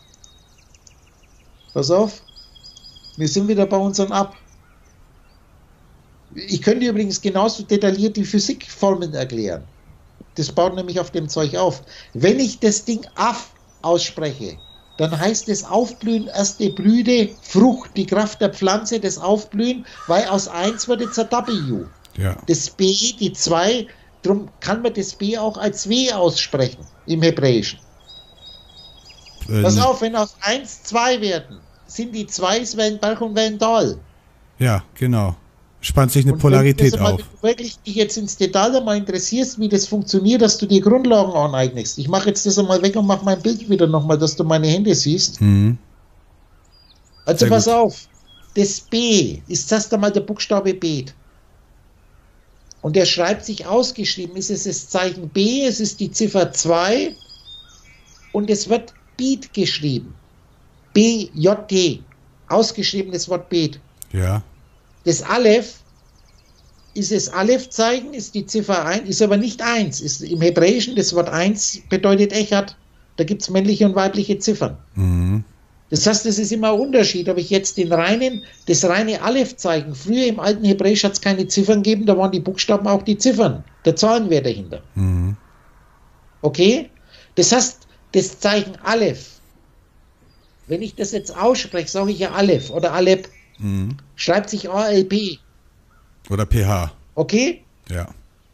Pass auf, wir sind wieder bei unseren Ab. Ich könnte übrigens genauso detailliert die Physikformeln erklären. Das baut nämlich auf dem Zeug auf. Wenn ich das Ding Af ausspreche, dann heißt es Aufblühen, erste Blüte, Frucht, die Kraft der Pflanze, das Aufblühen, weil aus 1 wird jetzt ein W. Ja. Das B, die 2, darum kann man das B auch als W aussprechen im Hebräischen. Pass auf, wenn aus 1 2 werden, sind die 2 Wellenberg und Wellental. Ja, genau. Spannt sich eine Polarität auf. Wenn du wirklich dich jetzt ins Detail einmal interessierst, wie das funktioniert, dass du die Grundlagen aneignest. Ich mache jetzt das einmal weg und mache mein Bild wieder nochmal, dass du meine Hände siehst. Mhm. Also pass auf, das B ist erst einmal der Buchstabe Bet. Und der schreibt sich ausgeschrieben, ist es das Zeichen B, es ist die Ziffer 2 und es wird Beat geschrieben. B-J-T. Ausgeschrieben das Wort Bet. Ja. Das Aleph ist das Aleph-Zeichen, ist die Ziffer 1, ist aber nicht 1. Ist im Hebräischen das Wort 1 bedeutet Echad. Da gibt es männliche und weibliche Ziffern. Mhm. Das heißt, das ist immer ein Unterschied, ob ich jetzt das reine Aleph-Zeichen, früher im alten Hebräisch hat es keine Ziffern gegeben, da waren die Buchstaben auch die Ziffern, der Zahlenwert dahinter. Mhm. Okay? Das heißt, das Zeichen Aleph, wenn ich das jetzt ausspreche, sage ich ja Aleph oder Alep, schreibt sich A-L-P. Oder PH. Okay? Ja.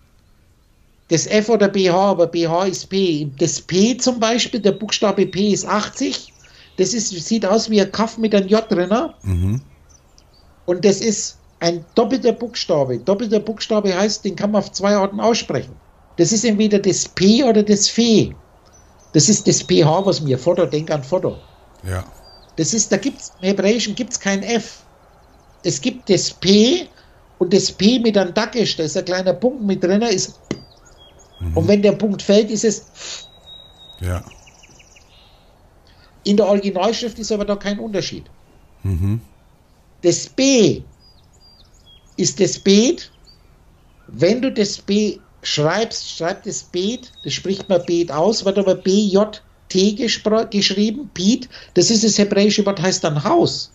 Das F oder BH, aber BH ist P. Das P zum Beispiel, der Buchstabe P ist 80. Das sieht aus wie ein Kaff mit einem J drin. Mhm. Und das ist ein doppelter Buchstabe. Doppelter Buchstabe heißt, den kann man auf 2 Arten aussprechen. Das ist entweder das P oder das Fe. Das ist das PH, was mir Foto, denk an Foto. Ja. Das ist, im Hebräischen gibt es kein F. Es gibt das P und das P mit einem Dakisch, da ist ein kleiner Punkt mit drin, ist und wenn der Punkt fällt, ist es Ja. in der Originalschrift ist aber da kein Unterschied. Mhm. Das B ist das Bet. Wenn du das B schreibst, schreibt das Bet, das spricht man Bet aus, wird aber B-J-T geschrieben, Piet. Das ist das hebräische Wort, heißt dann Haus.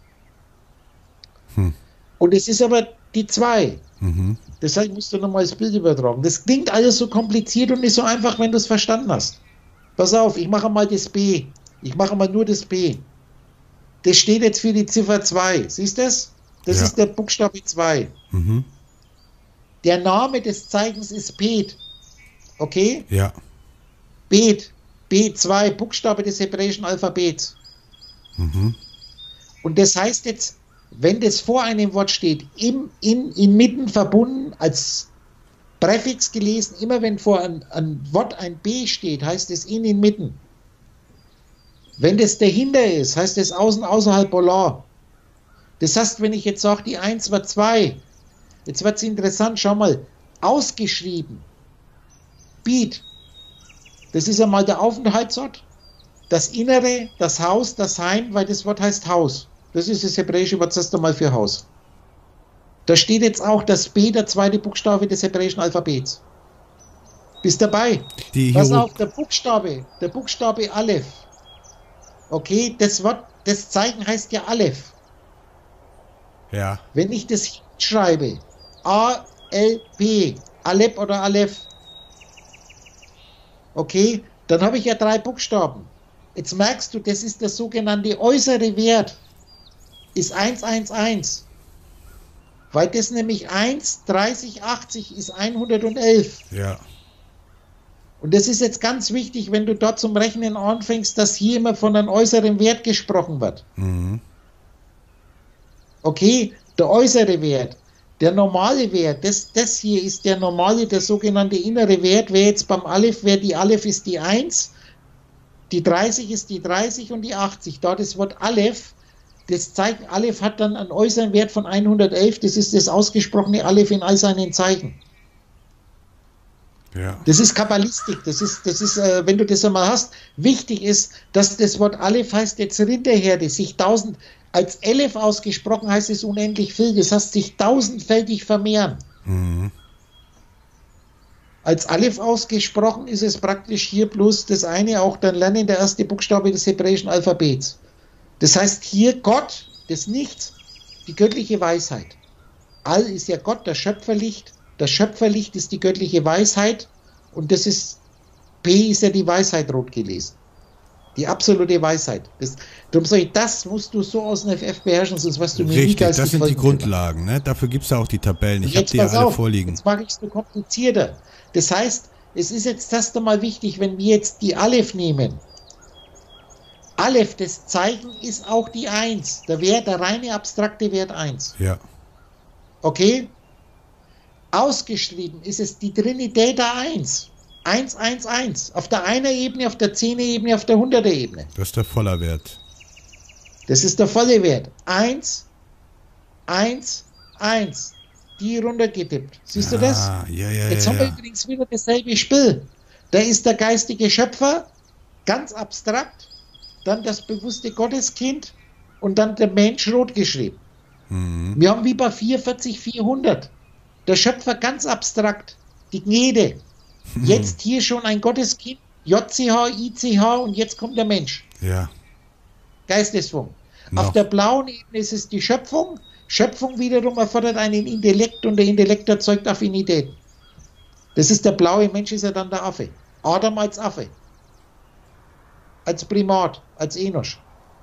Und es ist aber die 2. Deshalb musst du nochmal das Bild übertragen. Das klingt alles so kompliziert und nicht so einfach, wenn du es verstanden hast. Pass auf, ich mache mal das B. Ich mache mal nur das B. Das steht jetzt für die Ziffer 2. Siehst du das? Das ist der Buchstabe 2. Der Name des Zeichens ist Bet. Okay? Ja. Bet. B2, Buchstabe des hebräischen Alphabets. Und das heißt jetzt, wenn das vor einem Wort steht, inmitten verbunden, als Präfix gelesen, immer wenn vor ein Wort ein B steht, heißt es inmitten. Wenn das dahinter ist, heißt es außen, außerhalb, Polar. Das heißt, wenn ich jetzt sage, die 1 war 2, jetzt wird es interessant, schau mal, ausgeschrieben, Beat, das ist einmal der Aufenthaltsort, das Innere, das Haus, das Heim, weil das Wort heißt Haus. Das ist das hebräische Wort, das einmal für Haus. Da steht jetzt auch das B, der 2. Buchstabe des hebräischen Alphabets. Bist dabei? Pass auf, der Buchstabe Aleph. Okay, das Wort, das Zeichen heißt ja Aleph. Ja. Wenn ich das schreibe, A-L-P, Aleph oder Aleph, okay, dann habe ich ja 3 Buchstaben. Jetzt merkst du, das ist der sogenannte äußere Wert, ist 111. Weil das nämlich 1, 30, 80 ist 111. Ja. Und das ist jetzt ganz wichtig, wenn du dort zum Rechnen anfängst, dass hier immer von einem äußeren Wert gesprochen wird. Okay, der äußere Wert, der normale Wert, das hier ist der normale, der sogenannte innere Wert, wäre jetzt beim Aleph, die Aleph ist die 1, die 30 ist die 30 und die 80. Da das Wort Aleph, das Zeichen Aleph hat dann einen äußeren Wert von 111, das ist das ausgesprochene Aleph in all seinen Zeichen. Ja. Das ist Kabbalistik, das ist, wenn du das einmal hast, wichtig ist, dass das Wort Aleph heißt jetzt Rinderherde, sich 1000, als Elef ausgesprochen heißt es unendlich viel, das heißt sich 1000-fältig vermehren. Als Aleph ausgesprochen ist es praktisch hier bloß das eine, auch dann lernen der erste Buchstabe des hebräischen Alphabets. Das heißt hier Gott, das Nichts, die göttliche Weisheit. All ist ja Gott, das Schöpferlicht. Das Schöpferlicht ist die göttliche Weisheit und das ist, P ist ja die Weisheit rot gelesen. Die absolute Weisheit. Darum sage ich, das musst du so aus dem FF beherrschen, sonst was du mir Richtig, nie geistig das sind die folgen Grundlagen, ne? Dafür gibt es ja auch die Tabellen. Ich habe Jetzt die ja pass alle auf, vorliegen. Jetzt mache ich es nur komplizierter. Das heißt, es ist jetzt erst einmal wichtig, wenn wir jetzt die Aleph nehmen. Aleph, das Zeichen ist auch die 1. Der Wert, der reine abstrakte Wert 1. Ja. Okay? Ausgeschrieben ist es die Trinitäter 1. 1, 1, 1. Auf der 1er Ebene, auf der 10er Ebene, auf der 100er Ebene. Das ist der voller Wert. Das ist der volle Wert. 1, 1, 1. Die runtergetippt. Siehst du das? Ja, Jetzt haben wir übrigens wieder dasselbe Spiel. Da ist der geistige Schöpfer, ganz abstrakt, dann das bewusste Gotteskind und dann der Mensch rot geschrieben. Wir haben wie bei 440, 400. Der Schöpfer ganz abstrakt, die Gnede. Jetzt hier schon ein Gotteskind, JCH, ICH und jetzt kommt der Mensch. Ja. Geistesschwung. Noch. Auf der blauen Ebene ist es die Schöpfung. Schöpfung wiederum erfordert einen Intellekt und der Intellekt erzeugt Affinität. Das ist der blaue Mensch, ist ja dann der Affe. Adam als Affe. Als Primat, als Enosch.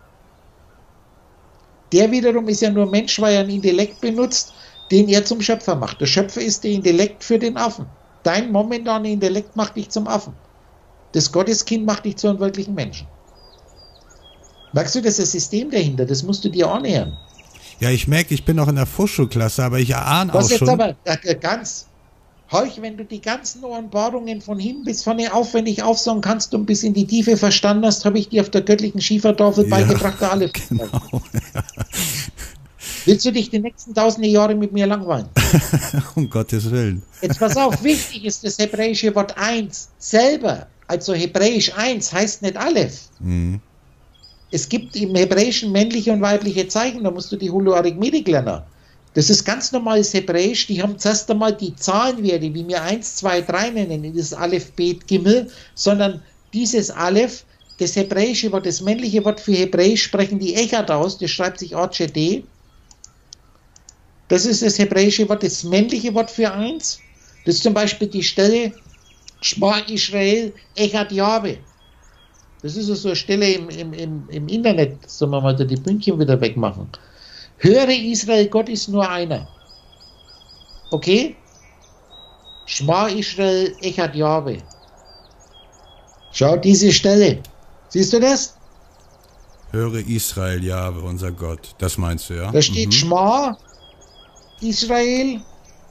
Der wiederum ist ja nur Mensch, weil er einen Intellekt benutzt, den er zum Schöpfer macht. Der Schöpfer ist der Intellekt für den Affen. Dein momentaner Intellekt macht dich zum Affen. Das Gotteskind macht dich zu einem wirklichen Menschen. Merkst du, das ist das System dahinter? Das musst du dir annähern. Ja, ich merke, ich bin noch in der Vorschulklasse, aber ich ahne auch Was jetzt schon. aber ganz, Horch, wenn du die ganzen Offenbarungen von hin bis vorne aufwendig aufsagen kannst und bis in die Tiefe verstanden hast, habe ich dir auf der göttlichen Schiefertafel beigebracht, der Aleph. Genau. Willst du dich die nächsten tausende Jahre mit mir langweilen? Um Gottes Willen. Jetzt pass auf, wichtig ist das hebräische Wort 1 selber. Also hebräisch 1 heißt nicht Aleph. Mhm. Es gibt im Hebräischen männliche und weibliche Zeichen, da musst du die Holoarithmetik lernen. Das ist ganz normales Hebräisch, die haben zuerst einmal die Zahlenwerte, wie wir 1, 2, 3 nennen, das Aleph, Bet, Gimel, sondern dieses Aleph, das hebräische Wort, das männliche Wort für Hebräisch sprechen die Echad aus, das schreibt sich ACD. Das ist das hebräische Wort, das männliche Wort für 1. Das ist zum Beispiel die Stelle Shema Israel Echad Yahweh. Das ist so eine Stelle im Internet, sollen wir mal da die Pünktchen wieder wegmachen. Höre Israel, Gott ist nur einer. Okay? Shema Israel Echad Yahweh. Schau diese Stelle. Siehst du das? Höre Israel, Jahwe, unser Gott. Das meinst du, ja? Da steht Shema Israel,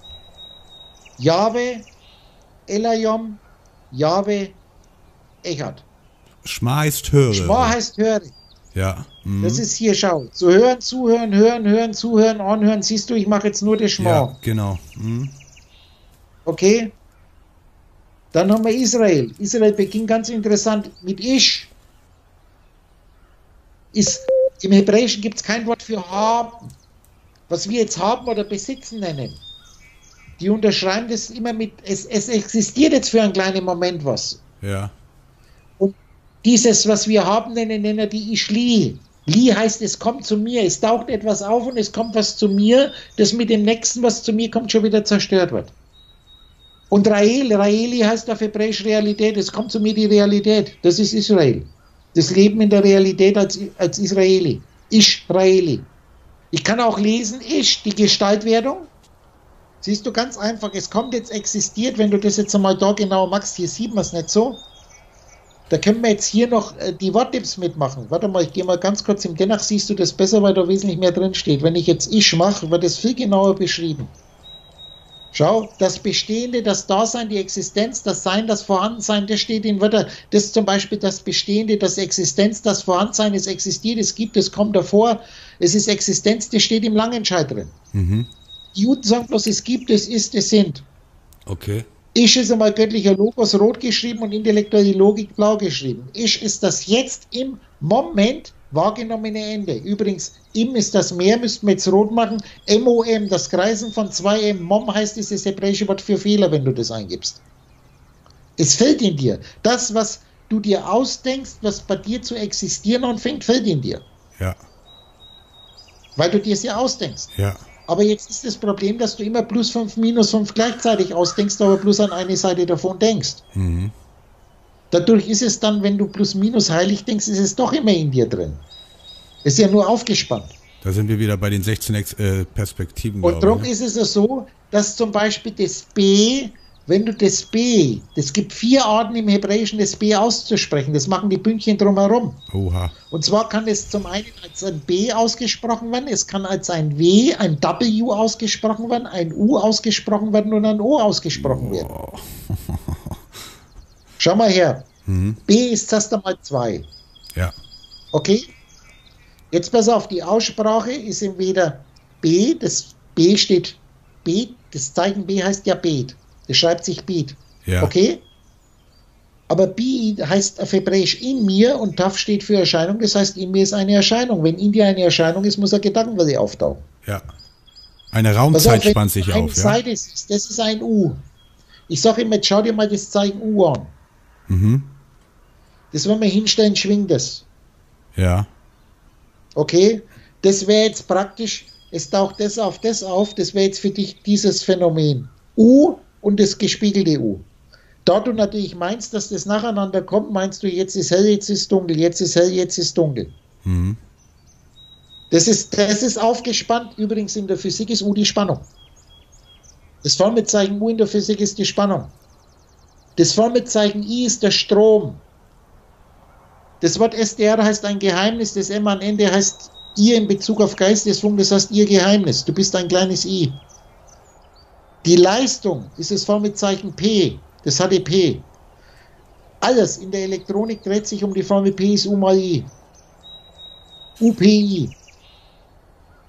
Jahwe, Elayom, Jahwe, Echad. Schma heißt höre. Schma heißt höre. Ja. Mhm. Das ist hier, schau. Zu hören, zuhören, hören, zuhören, anhören. Siehst du, ich mache jetzt nur das Schma. Ja, genau. Mhm. Okay? Dann haben wir Israel. Israel beginnt ganz interessant mit Ish. Im Hebräischen gibt es kein Wort für haben. Was wir jetzt haben oder besitzen nennen. Die unterschreiben das immer mit, es existiert jetzt für einen kleinen Moment was. Ja. Und dieses, was wir haben, nennen die Ishli. Li heißt, es kommt zu mir, es taucht etwas auf und es kommt was zu mir, das mit dem nächsten, was zu mir kommt, schon wieder zerstört wird. Und Raeli heißt auf Hebräisch Realität, es kommt zu mir die Realität, das ist Israel. Das Leben in der Realität als Israeli. Israeli. Ich kann auch lesen, die Gestaltwerdung. Siehst du, ganz einfach, es kommt jetzt, existiert, wenn du das jetzt einmal da genau machst, hier sieht man es nicht so. Da können wir jetzt hier noch die Worttipps mitmachen. Warte mal, ich gehe mal ganz kurz im Denach, siehst du das besser, weil da wesentlich mehr drin steht. Wenn ich jetzt mache, wird das viel genauer beschrieben. Schau, das Bestehende, das Dasein, die Existenz, das Sein, das Vorhandensein, das steht in Wörtern. Das ist zum Beispiel das Bestehende, das Existenz, das Vorhandensein, es existiert, es gibt, es kommt davor, es ist Existenz, das steht im Langenscheid drin. Mhm. Die Juden sagen bloß, es gibt, es ist, es sind. Okay. Ish ist einmal göttlicher Logos rot geschrieben und intellektuelle Logik blau geschrieben. Ish ist das jetzt im Moment wahrgenommene Ende. Übrigens, im ist das Meer, müssten wir jetzt rot machen. MOM, das Kreisen von 2M. Mom heißt dieses hebräische Wort für Fehler, wenn du das eingibst. Es fällt in dir. Das, was du dir ausdenkst, was bei dir zu existieren anfängt, fällt in dir. Ja. Weil du dir es ja ausdenkst. Ja. Aber jetzt ist das Problem, dass du immer +5, -5 gleichzeitig ausdenkst, aber bloß an eine Seite davon denkst. Mhm. Dadurch ist es dann, wenn du +- heilig denkst, ist es doch immer in dir drin. Es ist ja nur aufgespannt. Da sind wir wieder bei den 16 Perspektiven. Und darum ist es ja so, dass zum Beispiel das B, wenn du das B, es gibt 4 Arten im Hebräischen, das B auszusprechen. Das machen die Pünktchen drumherum. Oha. Und zwar kann es zum einen als ein B ausgesprochen werden, es kann als ein W, ein W ausgesprochen werden, ein U ausgesprochen werden und ein O ausgesprochen werden. Schau mal her. Mhm. B ist zuerst einmal 2. Ja. Okay? Jetzt pass auf, die Aussprache ist entweder B, das B steht B, das Zeichen B heißt ja Bet. Das schreibt sich Bet. Ja. Okay? Aber Bi heißt auf Hebräisch in mir und Taf steht für Erscheinung, das heißt in mir ist eine Erscheinung. Wenn in dir eine Erscheinung ist, muss eine Gedankenwelle auftauchen. Ja. Eine Raumzeit spannt sich auf. Ja? Seite ist, das ist ein U. Ich sage immer, schau dir mal das Zeichen U an. Mhm. Das, wenn wir hinstellen, schwingt das. Ja. Okay? Das wäre jetzt praktisch, es taucht das auf, das wäre jetzt für dich dieses Phänomen. U und das gespiegelte U. Da du natürlich meinst, dass das nacheinander kommt, meinst du, jetzt ist hell, jetzt ist dunkel, jetzt ist hell, jetzt ist dunkel. Mhm. Das ist aufgespannt. Übrigens in der Physik ist U die Spannung. Das Formelzeichen U in der Physik ist die Spannung. Das Formelzeichen I ist der Strom. Das Wort SDR heißt ein Geheimnis, das M am Ende heißt ihr in Bezug auf Geist, das heißt ihr Geheimnis. Du bist ein kleines I. Die Leistung ist das Formelzeichen P, das HDP. Alles in der Elektronik dreht sich um die Formel P ist U mal I. UPI.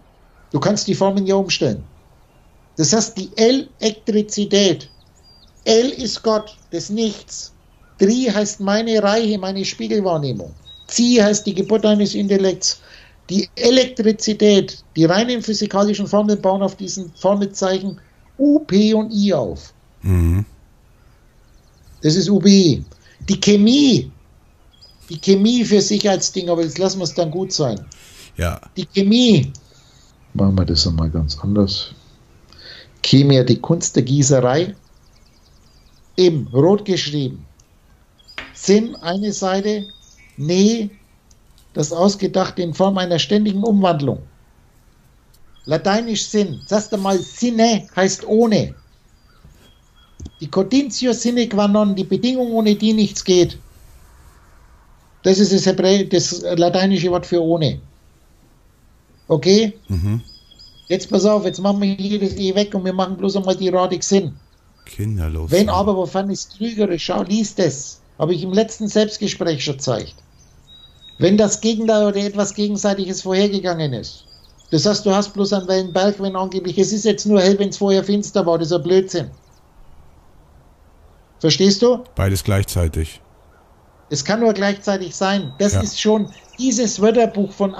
Du kannst die Formeln ja umstellen. Das heißt, die Elektrizität. El ist Gott, das Nichts. Tri heißt meine Reihe, meine Spiegelwahrnehmung. Zi heißt die Geburt eines Intellekts. Die Elektrizität, die reinen physikalischen Formeln bauen auf diesen Formelzeichen U, P und I auf. Mhm. Das ist UBI. Die Chemie für Sicherheitsdinge, aber jetzt lassen wir es dann gut sein. Ja. Die Chemie. Machen wir das einmal ganz anders. Chemie, die Kunst der Gießerei. Eben, rot geschrieben. Sinn, eine Seite. Nee, das Ausgedachte in Form einer ständigen Umwandlung. Lateinisch Sinn. Sagst du mal, Sine heißt ohne. Die Conditio sine qua non, die Bedingung, ohne die nichts geht. Das ist das lateinische Wort für ohne. Okay? Mhm. Jetzt pass auf, jetzt machen wir hier das E weg und wir machen bloß einmal die Radix Sinn. Kinderlos. Wenn aber, wovon ist trügerisch? Schau, lies das. Habe ich im letzten Selbstgespräch schon gezeigt. Wenn das Gegenteil oder etwas Gegenseitiges vorhergegangen ist. Das heißt, du hast bloß einen Wellenberg, wenn angeblich, es ist jetzt nur hell, wenn es vorher finster war, das ist ein Blödsinn. Verstehst du? Beides gleichzeitig. Es kann nur gleichzeitig sein. Das Ja. ist schon, dieses Wörterbuch von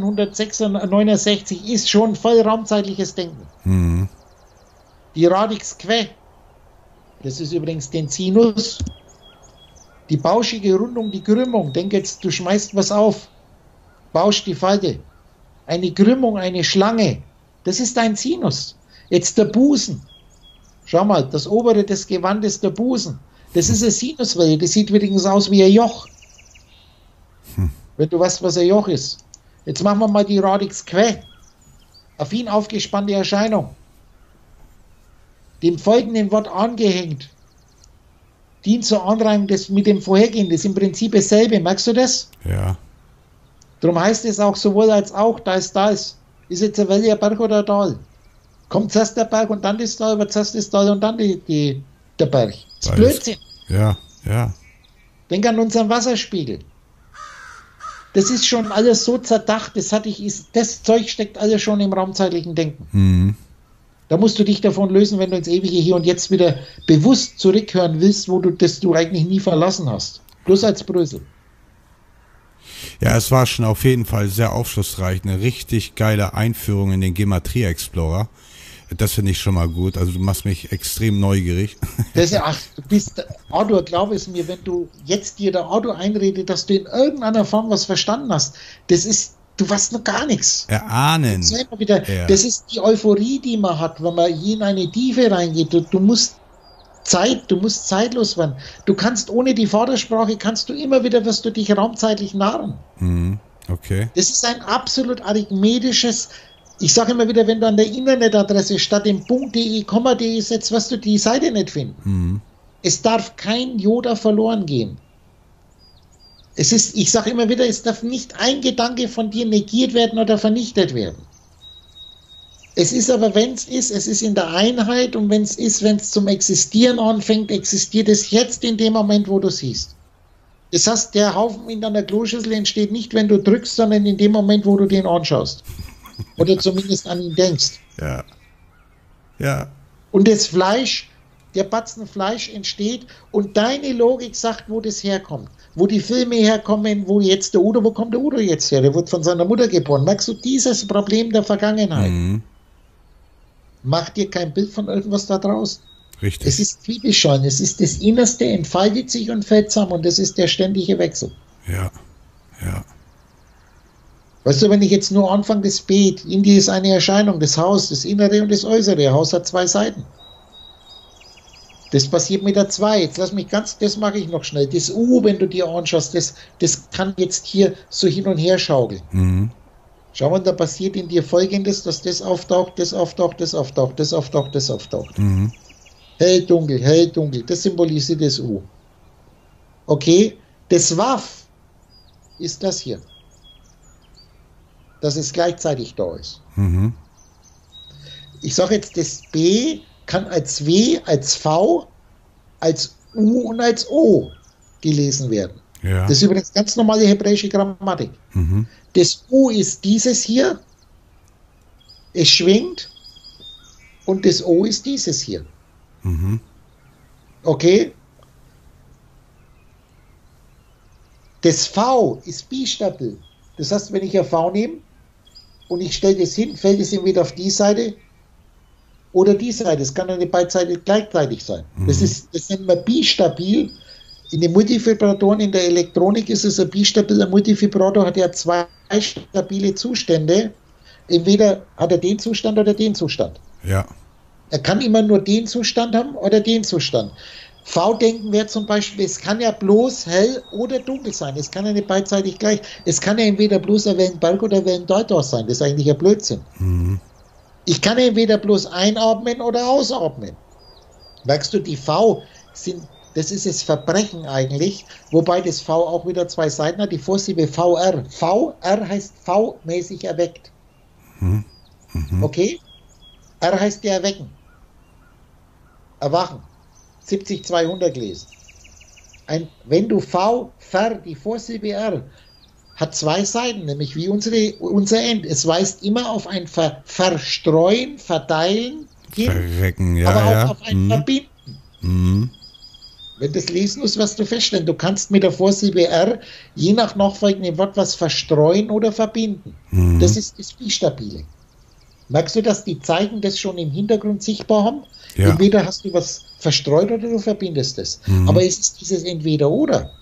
1869 ist schon voll raumzeitliches Denken. Mhm. Die Radix Que, das ist übrigens den Sinus, die bauschige Rundung, die Krümmung, denk jetzt, du schmeißt was auf, bauscht die Falte. Eine Krümmung, eine Schlange, das ist ein Sinus. Jetzt der Busen. Schau mal, das obere des Gewandes der Busen. Das ist eine Sinuswelle, das sieht übrigens aus wie ein Joch. Wenn du weißt, was ein Joch ist. Jetzt machen wir mal die Radix Que. Auf ihn aufgespannte Erscheinung. Dem folgenden Wort angehängt. Dient zur Anreihung des mit dem vorhergehenden. Das ist im Prinzip dasselbe. Merkst du das? Ja. Darum heißt es auch sowohl als auch, da ist das. Ist jetzt ein Welle, ein Berg oder ein Tal? Kommt zuerst der Berg und dann das Tal, oder zuerst das Tal und dann der Berg. Das ist Blödsinn. Ja, ja. Denk an unseren Wasserspiegel. Das ist schon alles so zerdacht, das Zeug steckt alles schon im raumzeitlichen Denken. Mhm. Da musst du dich davon lösen, wenn du ins ewige Hier und Jetzt wieder bewusst zurückhören willst, das du eigentlich nie verlassen hast. Bloß als Brösel. Ja, es war schon auf jeden Fall sehr aufschlussreich. Eine richtig geile Einführung in den Gematria Explorer. Das finde ich schon mal gut. Also du machst mich extrem neugierig. Du bist, Arthur, glaub es mir, wenn du jetzt dir der Arthur einredet, dass du in irgendeiner Form was verstanden hast, du weißt noch gar nichts. Erahnen. Das ist die Euphorie, die man hat, wenn man hier in eine Tiefe reingeht. Du musst zeitlos werden. Du kannst ohne die Vordersprache, wirst du dich raumzeitlich narren. Mhm. Okay. Das ist ein absolut arithmetisches, ich sage immer wieder, wenn du an der Internetadresse statt dem .de, .de setzt, wirst du die Seite nicht finden. Mhm. Es darf kein Jota verloren gehen. Ich sage immer wieder, es darf nicht ein Gedanke von dir negiert werden oder vernichtet werden. Es ist aber, wenn es ist in der Einheit, und wenn es zum Existieren anfängt, existiert es jetzt in dem Moment, wo du siehst. Das heißt, der Haufen in deiner Kloschüssel entsteht nicht, wenn du drückst, sondern in dem Moment, wo du den anschaust. Oder zumindest an ihn denkst. Ja. Ja. Und das Fleisch, der Batzen Fleisch entsteht und deine Logik sagt, wo das herkommt. Wo die Filme herkommen, wo kommt der Udo jetzt her? Der wird von seiner Mutter geboren. Merkst du dieses Problem der Vergangenheit? Mhm. Mach dir kein Bild von irgendwas da draußen. Richtig. Es ist Zwiebelschalen, es ist das Innerste, entfaltet sich und fällt zusammen, und das ist der ständige Wechsel. Ja. Ja. Weißt du, wenn ich jetzt nur anfange, das Beet, in dir ist eine Erscheinung, das Haus, das Innere und das Äußere. Das Haus hat zwei Seiten. Das passiert mit der 2. Jetzt lass mich das mache ich noch schnell. Das U, wenn du dir anschaust, das kann jetzt hier so hin und her schaukeln. Mhm. Schau mal, da passiert in dir Folgendes, dass das auftaucht, das auftaucht, das auftaucht, das auftaucht, das auftaucht. Mhm. Hell, dunkel, das symbolisiert das U. Okay, das Waff ist das hier. Dass es gleichzeitig da ist. Mhm. Ich sage jetzt, das B kann als W, als V, als U und als O gelesen werden. Ja. Das ist übrigens ganz normale hebräische Grammatik. Mhm. Das U ist dieses hier es schwingt und das O ist dieses hier. Okay? Das V ist bistabil. Das heißt, wenn ich ein V nehme und ich stelle das hin, fällt es entweder auf die Seite oder die Seite. Es kann eine beide Seiten gleichzeitig sein. Das nennt man bistabil. In den Multifibratoren in der Elektronik ist es ein bistabiler Multifibrator, hat ja zwei stabile Zustände. Entweder hat er den Zustand oder den Zustand. Ja. Er kann immer nur den Zustand haben oder den Zustand. V-Denken wäre zum Beispiel, es kann ja bloß hell oder dunkel sein. Es kann ja nicht beidseitig gleich. Es kann ja entweder bloß ein Wellenbalg oder ein Wellendeutau sein. Das ist eigentlich ein Blödsinn. Ich kann entweder bloß einatmen oder ausatmen. Merkst du, die V sind, das ist das Verbrechen eigentlich, wobei das V auch wieder zwei Seiten hat, die Vorsilbe VR. VR heißt V-mäßig erweckt. Okay? R heißt ja erwecken. Erwachen. 70-200 gelesen. Wenn du Ver, die Vorsilbe R, hat zwei Seiten, nämlich wie unser End. Es weist immer auf ein Verstreuen, Verteilen hin, Verrecken, ja, aber auch ja. auf ein Verbinden. Wenn du das lesen musst, wirst du feststellen, du kannst mit der Vorsilbe R je nach nachfolgendem Wort was verstreuen oder verbinden. Das ist das Bistabile. Merkst du, dass die Zeichen das schon im Hintergrund sichtbar haben? Ja. Entweder hast du was verstreut oder du verbindest es. Aber es ist dieses Entweder-Oder.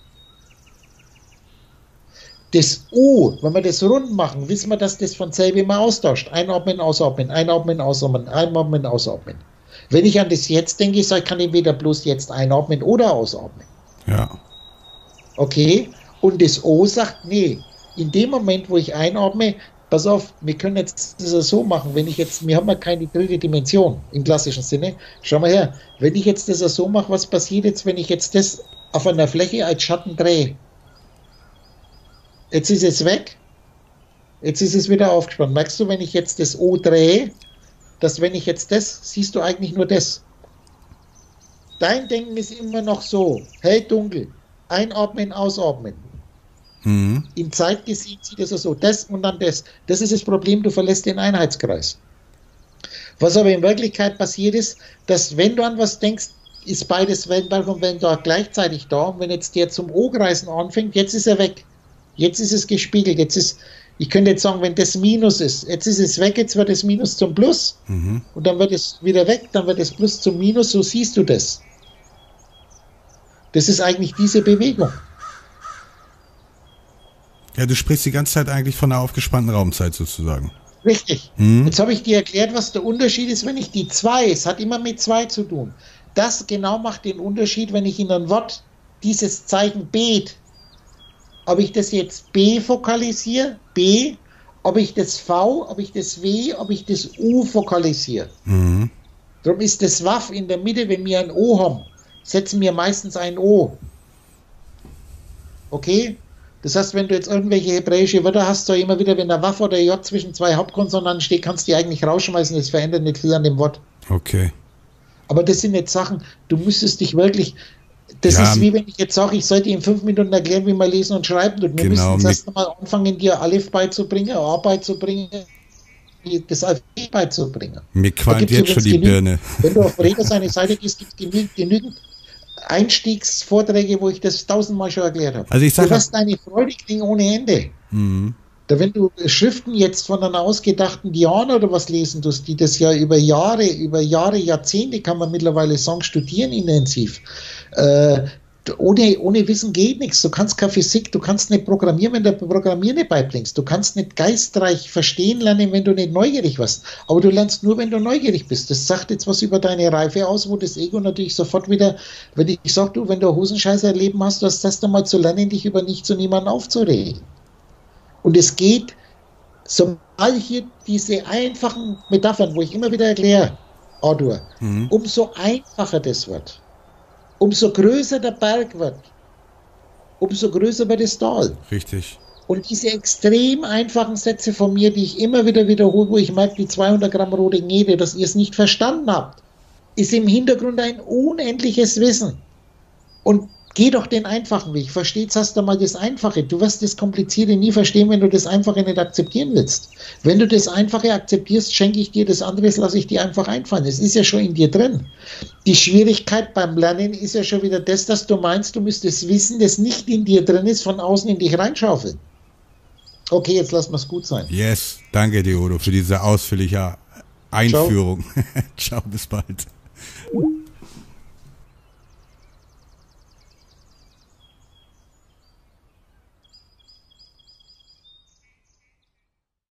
Das O, wenn wir das rund machen, wissen wir, dass das von selber immer austauscht. Einatmen, ausatmen, einatmen, ausatmen, einatmen, ausatmen. Wenn ich an das Jetzt denke, ich kann entweder bloß jetzt einatmen oder ausatmen. Ja. Okay? Und das O sagt, nee, in dem Moment, wo ich einatme, pass auf, wir können jetzt das so machen, wenn ich jetzt, wir haben ja keine dritte Dimension im klassischen Sinne. Schau mal her, wenn ich jetzt das so mache, was passiert jetzt, wenn ich jetzt das auf einer Fläche als Schatten drehe? Jetzt ist es weg, jetzt ist es wieder aufgespannt. Merkst du, wenn ich jetzt das O drehe, dass wenn ich jetzt das, siehst du eigentlich nur das. Dein Denken ist immer noch so, hell, dunkel, einatmen, ausatmen. Im Zeitgesehen sieht es so, das und dann das. Das ist das Problem, du verlässt den Einheitskreis. Was aber in Wirklichkeit passiert ist, dass wenn du an was denkst, ist beides Wellenbalg und Wellendeutau gleichzeitig da. Und wenn jetzt der zum O-Kreisen anfängt, jetzt ist er weg. Jetzt ist es gespiegelt. Jetzt ist, ich könnte jetzt sagen, wenn das Minus ist, jetzt ist es weg, jetzt wird das Minus zum Plus. Und dann wird es wieder weg, dann wird das Plus zum Minus, so siehst du das. Das ist eigentlich diese Bewegung. Ja, du sprichst die ganze Zeit eigentlich von einer aufgespannten Raumzeit sozusagen. Richtig. Jetzt habe ich dir erklärt, was der Unterschied ist, wenn ich die 2, es hat immer mit 2 zu tun. Das genau macht den Unterschied, wenn ich in ein Wort dieses Zeichen Bet, ob ich das jetzt B fokalisiere, B, ob ich das V, ob ich das W, ob ich das U fokalisiere. Darum ist das Waff in der Mitte, wenn wir ein O haben, setzen wir meistens ein O. Okay? Das heißt, wenn du jetzt irgendwelche hebräische Wörter hast, so immer wieder, wenn der Waff oder J zwischen zwei Hauptkonsonanten steht, kannst du die eigentlich rausschmeißen, das verändert nicht viel an dem Wort. Okay. Aber das sind jetzt Sachen, du müsstest dich wirklich, das ist wie wenn ich jetzt sage, ich sollte in 5 Minuten erklären, wie man lesen und schreiben tut. Wir müssen erst einmal anfangen, dir Aleph beizubringen, A beizubringen, das Alphabet beizubringen. Mir qualmt jetzt schon die Birne. Wenn du auf Reda seine Seite gehst, gibt es genügend Einstiegsvorträge, wo ich das 1000-mal schon erklärt habe. Also ich sage, du hast deine Freude kriegen ohne Ende. Da wenn du Schriften jetzt von einer ausgedachten Diana oder was lesen tust, die das ja über Jahre, Jahrzehnte kann man mittlerweile sagen, studieren intensiv. Ohne Wissen geht nichts. Du kannst keine Physik, du kannst nicht programmieren, wenn du Programmieren nicht beibringst. Du kannst nicht geistreich verstehen lernen, wenn du nicht neugierig warst. Aber du lernst nur, wenn du neugierig bist. Das sagt jetzt was über deine Reife aus, wo das Ego natürlich sofort wieder, wenn ich sage, du, wenn du ein Hosenscheißer-Leben hast, du hast das dann mal zu lernen, dich über nichts und niemanden aufzuregen. Und es geht, sobald hier diese einfachen Metaphern, wo ich immer wieder erkläre, Arthur, umso einfacher das wird. Umso größer der Berg wird, umso größer wird das Tal. Richtig. Und diese extrem einfachen Sätze von mir, die ich immer wieder wiederhole, wo ich merke, die 200 Gramm rote Gnede, dass ihr es nicht verstanden habt, ist im Hintergrund ein unendliches Wissen. Und Geh doch den einfachen Weg. Verstehst hast du mal das Einfache. Du wirst das Komplizierte nie verstehen, wenn du das Einfache nicht akzeptieren willst. Wenn du das Einfache akzeptierst, schenke ich dir das andere, lasse ich dir einfach einfallen. Es ist ja schon in dir drin. Die Schwierigkeit beim Lernen ist ja schon wieder das, dass du meinst, du müsstest Wissen, das nicht in dir drin ist, von außen in dich reinschaufeln. Okay, jetzt lassen wir es gut sein. Yes, danke dir, Udo, für diese ausführliche Einführung. Ciao, bis bald.